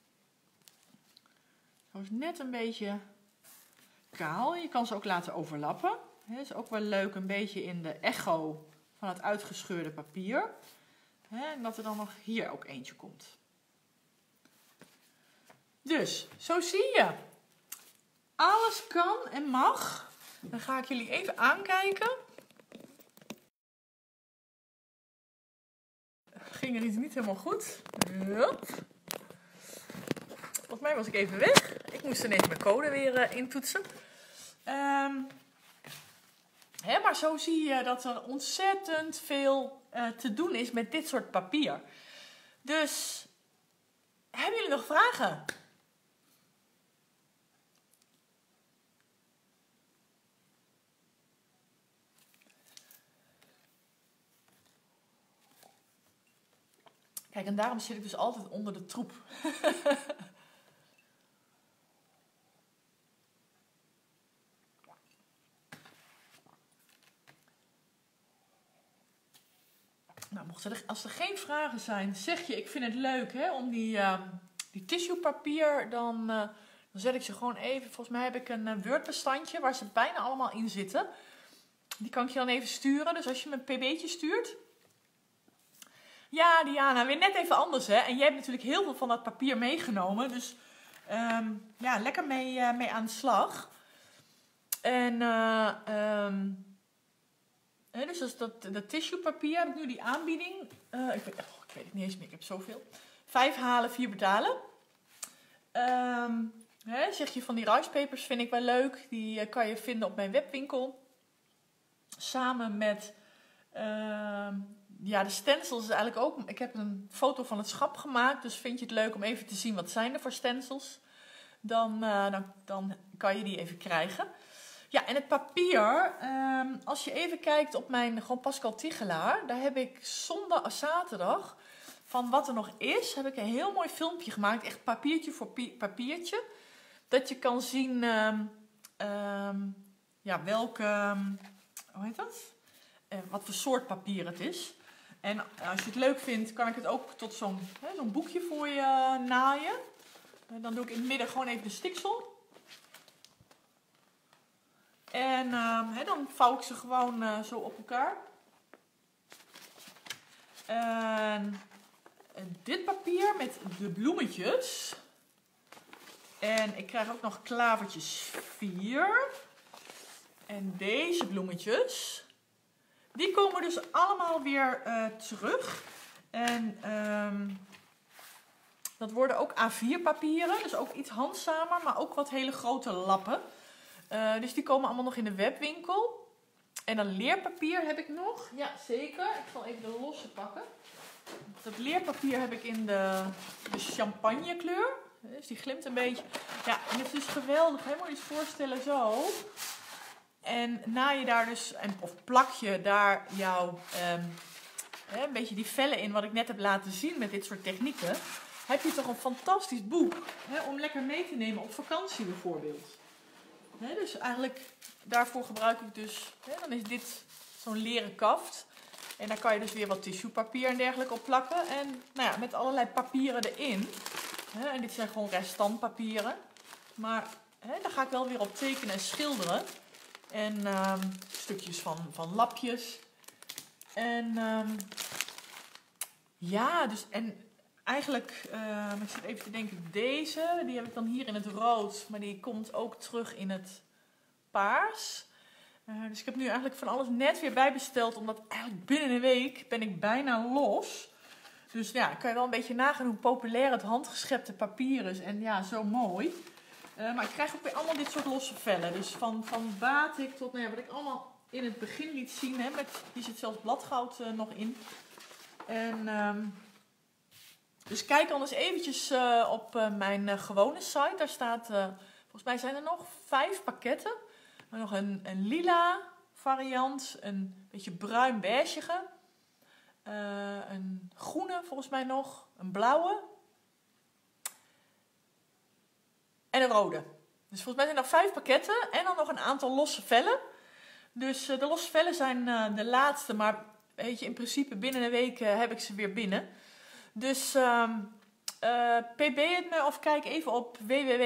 Zo is net een beetje kaal. Je kan ze ook laten overlappen. Dat is ook wel leuk, een beetje in de echo van het uitgescheurde papier. En dat er dan nog hier ook eentje komt. Dus, zo zie je. Alles kan en mag. Dan ga ik jullie even aankijken. Ging er iets niet helemaal goed? Hup. Volgens mij was ik even weg. Ik moest ineens mijn code weer intoetsen. Maar zo zie je dat er ontzettend veel te doen is met dit soort papier. Dus, hebben jullie nog vragen? Kijk, en daarom zit ik dus altijd onder de troep. Nou, als er geen vragen zijn, zeg je, ik vind het leuk om die tissuepapier, dan zet ik ze gewoon even. Volgens mij heb ik een Word-bestandje waar ze bijna allemaal in zitten. Die kan ik je dan even sturen. Dus als je me een pb'tje stuurt. Ja, Diana, weer net even anders, hè. En jij hebt natuurlijk heel veel van dat papier meegenomen. Dus ja, lekker mee aan de slag. En dus dat tissuepapier, heb ik nu die aanbieding. Ik weet het niet eens meer, ik heb zoveel. 5 halen, 4 betalen. Zeg je van die ricepapers vind ik wel leuk. Die kan je vinden op mijn webwinkel. Samen met de stencils is eigenlijk ook. Ik heb een foto van het schap gemaakt. Dus vind je het leuk om even te zien wat zijn er voor stencils. Dan kan je die even krijgen. Ja, en het papier. Als je even kijkt op mijn Pascal Tichelaar. Daar heb ik zondag, zaterdag. Van wat er nog is. Heb ik een heel mooi filmpje gemaakt. Echt papiertje voor papiertje. Dat je kan zien. Welke. Hoe heet dat? Wat voor soort papier het is. En als je het leuk vindt, kan ik het ook tot zo'n boekje voor je naaien. Dan doe ik in het midden gewoon even de stiksel. En dan vouw ik ze gewoon zo op elkaar. En dit papier met de bloemetjes. En ik krijg ook nog klavertjes 4. En deze bloemetjes. Die komen dus allemaal weer terug. En dat worden ook A4 papieren. Dus ook iets handzamer, maar ook wat hele grote lappen. Dus die komen allemaal nog in de webwinkel. En dan leerpapier heb ik nog. Ja, zeker. Ik zal even de losse pakken. Dat leerpapier heb ik in de champagne kleur. Dus die glimt een beetje. Ja, en het is dus geweldig. Hè? Moet je je voorstellen zo. En naai je daar dus, of plak je daar jouw, een beetje die vellen in wat ik net heb laten zien met dit soort technieken. heb je toch een fantastisch boek, hè, om lekker mee te nemen op vakantie bijvoorbeeld. Hè, dus eigenlijk daarvoor gebruik ik dus, hè, dan is dit zo'n leren kaft. En daar kan je dus weer wat tissuepapier en dergelijke op plakken. En nou ja, met allerlei papieren erin. Hè, en dit zijn gewoon restantpapieren. Maar hè, daar ga ik wel weer op tekenen en schilderen. En stukjes van lapjes. En ja, dus en eigenlijk, ik zit even te denken, deze, die heb ik dan hier in het rood. Maar die komt ook terug in het paars. Dus ik heb nu eigenlijk van alles net weer bijbesteld. Omdat eigenlijk binnen een week ben ik bijna los. Dus ja, kan je wel een beetje nagaan hoe populair het handgeschepte papier is. En ja, zo mooi. Maar ik krijg ook weer allemaal dit soort losse vellen. Dus van batik tot, nou ja, wat ik allemaal in het begin liet zien. Hè, hier zit zelfs bladgoud nog in. En dus kijk anders eventjes op mijn gewone site. Daar staat, volgens mij zijn er nog 5 pakketten. Nog een lila variant, een beetje bruin-beigige. Een groene volgens mij nog, een blauwe. En een rode. Dus volgens mij zijn er 5 pakketten en dan nog een aantal losse vellen. Dus de losse vellen zijn de laatste, maar weet je, in principe binnen een week heb ik ze weer binnen. Dus pb het me of kijk even op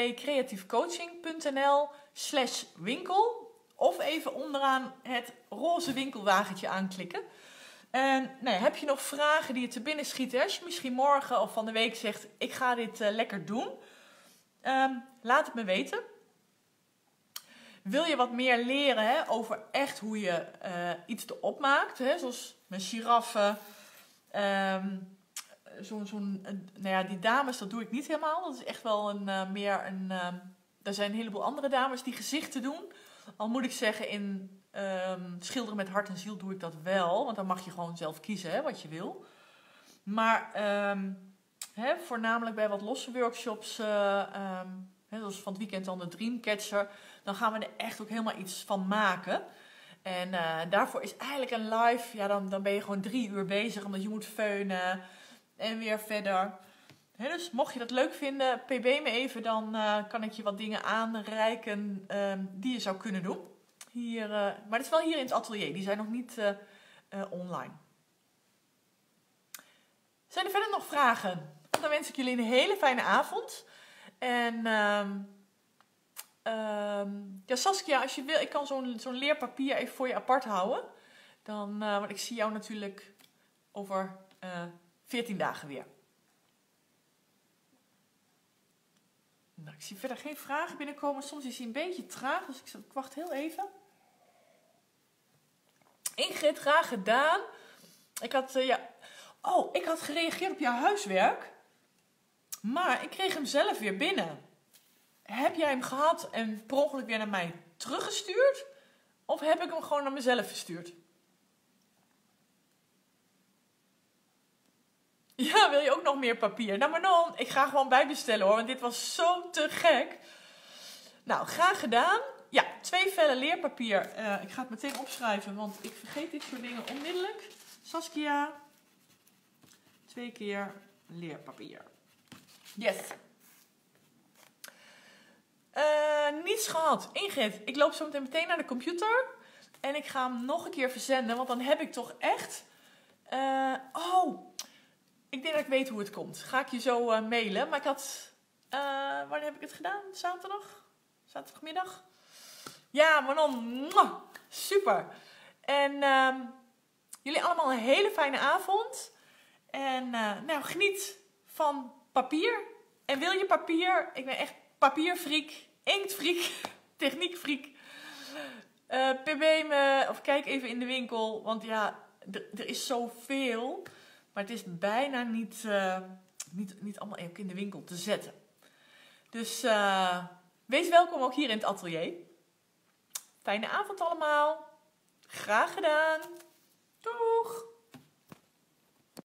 www.creatiefcoaching.nl/winkel. Of even onderaan het roze winkelwagentje aanklikken. En nou ja, heb je nog vragen die je te binnen schieten? Als je misschien morgen of van de week zegt, ik ga dit lekker doen. Laat het me weten. Wil je wat meer leren, hè, over echt hoe je iets erop maakt? Hè, zoals mijn giraffe. Nou ja, die dames, dat doe ik niet helemaal. Dat is echt wel er zijn een heleboel andere dames die gezichten doen. Al moet ik zeggen, in schilderen met hart en ziel doe ik dat wel. Want dan mag je gewoon zelf kiezen, hè, wat je wil. Maar voornamelijk bij wat losse workshops, zoals van het weekend dan de Dreamcatcher, dan gaan we er echt ook helemaal iets van maken. En daarvoor is eigenlijk een live, ja, dan ben je gewoon 3 uur bezig, omdat je moet feunen en weer verder. Dus mocht je dat leuk vinden, pb me even, dan kan ik je wat dingen aanreiken die je zou kunnen doen. Hier, maar het is wel hier in het atelier, die zijn nog niet online. Zijn er verder nog vragen? Dan wens ik jullie een hele fijne avond. En ja, Saskia, als je wil, ik kan zo'n leerpapier even voor je apart houden. Want ik zie jou natuurlijk over 14 dagen weer. Nou, ik zie verder geen vragen binnenkomen. Soms is hij een beetje traag, dus ik wacht heel even. Ingrid, graag gedaan. Ik had gereageerd op jouw huiswerk. Maar ik kreeg hem zelf weer binnen. Heb jij hem gehad en per ongeluk weer naar mij teruggestuurd? Of heb ik hem gewoon naar mezelf gestuurd? Ja, wil je ook nog meer papier? Nou Manon, ik ga gewoon bijbestellen hoor, want dit was zo te gek. Nou, graag gedaan. Ja, 2 vellen leerpapier. Ik ga het meteen opschrijven, want ik vergeet dit soort dingen onmiddellijk. Saskia, 2 keer leerpapier. Yes. Niets gehad. Ingrid, ik loop zo meteen naar de computer. En ik ga hem nog een keer verzenden. Want dan heb ik toch echt... ik denk dat ik weet hoe het komt. Ga ik je zo mailen. Maar ik had... wanneer heb ik het gedaan? Zaterdag? Zaterdagmiddag? Ja, Manon. Super. En jullie allemaal een hele fijne avond. En geniet van papier. En wil je papier? Ik ben echt papierfreak, inktfreak, techniekfreak. Pb me of kijk even in de winkel. Want ja, er is zoveel. Maar het is bijna niet allemaal ook in de winkel te zetten. Dus wees welkom ook hier in het atelier. Fijne avond allemaal. Graag gedaan. Doeg!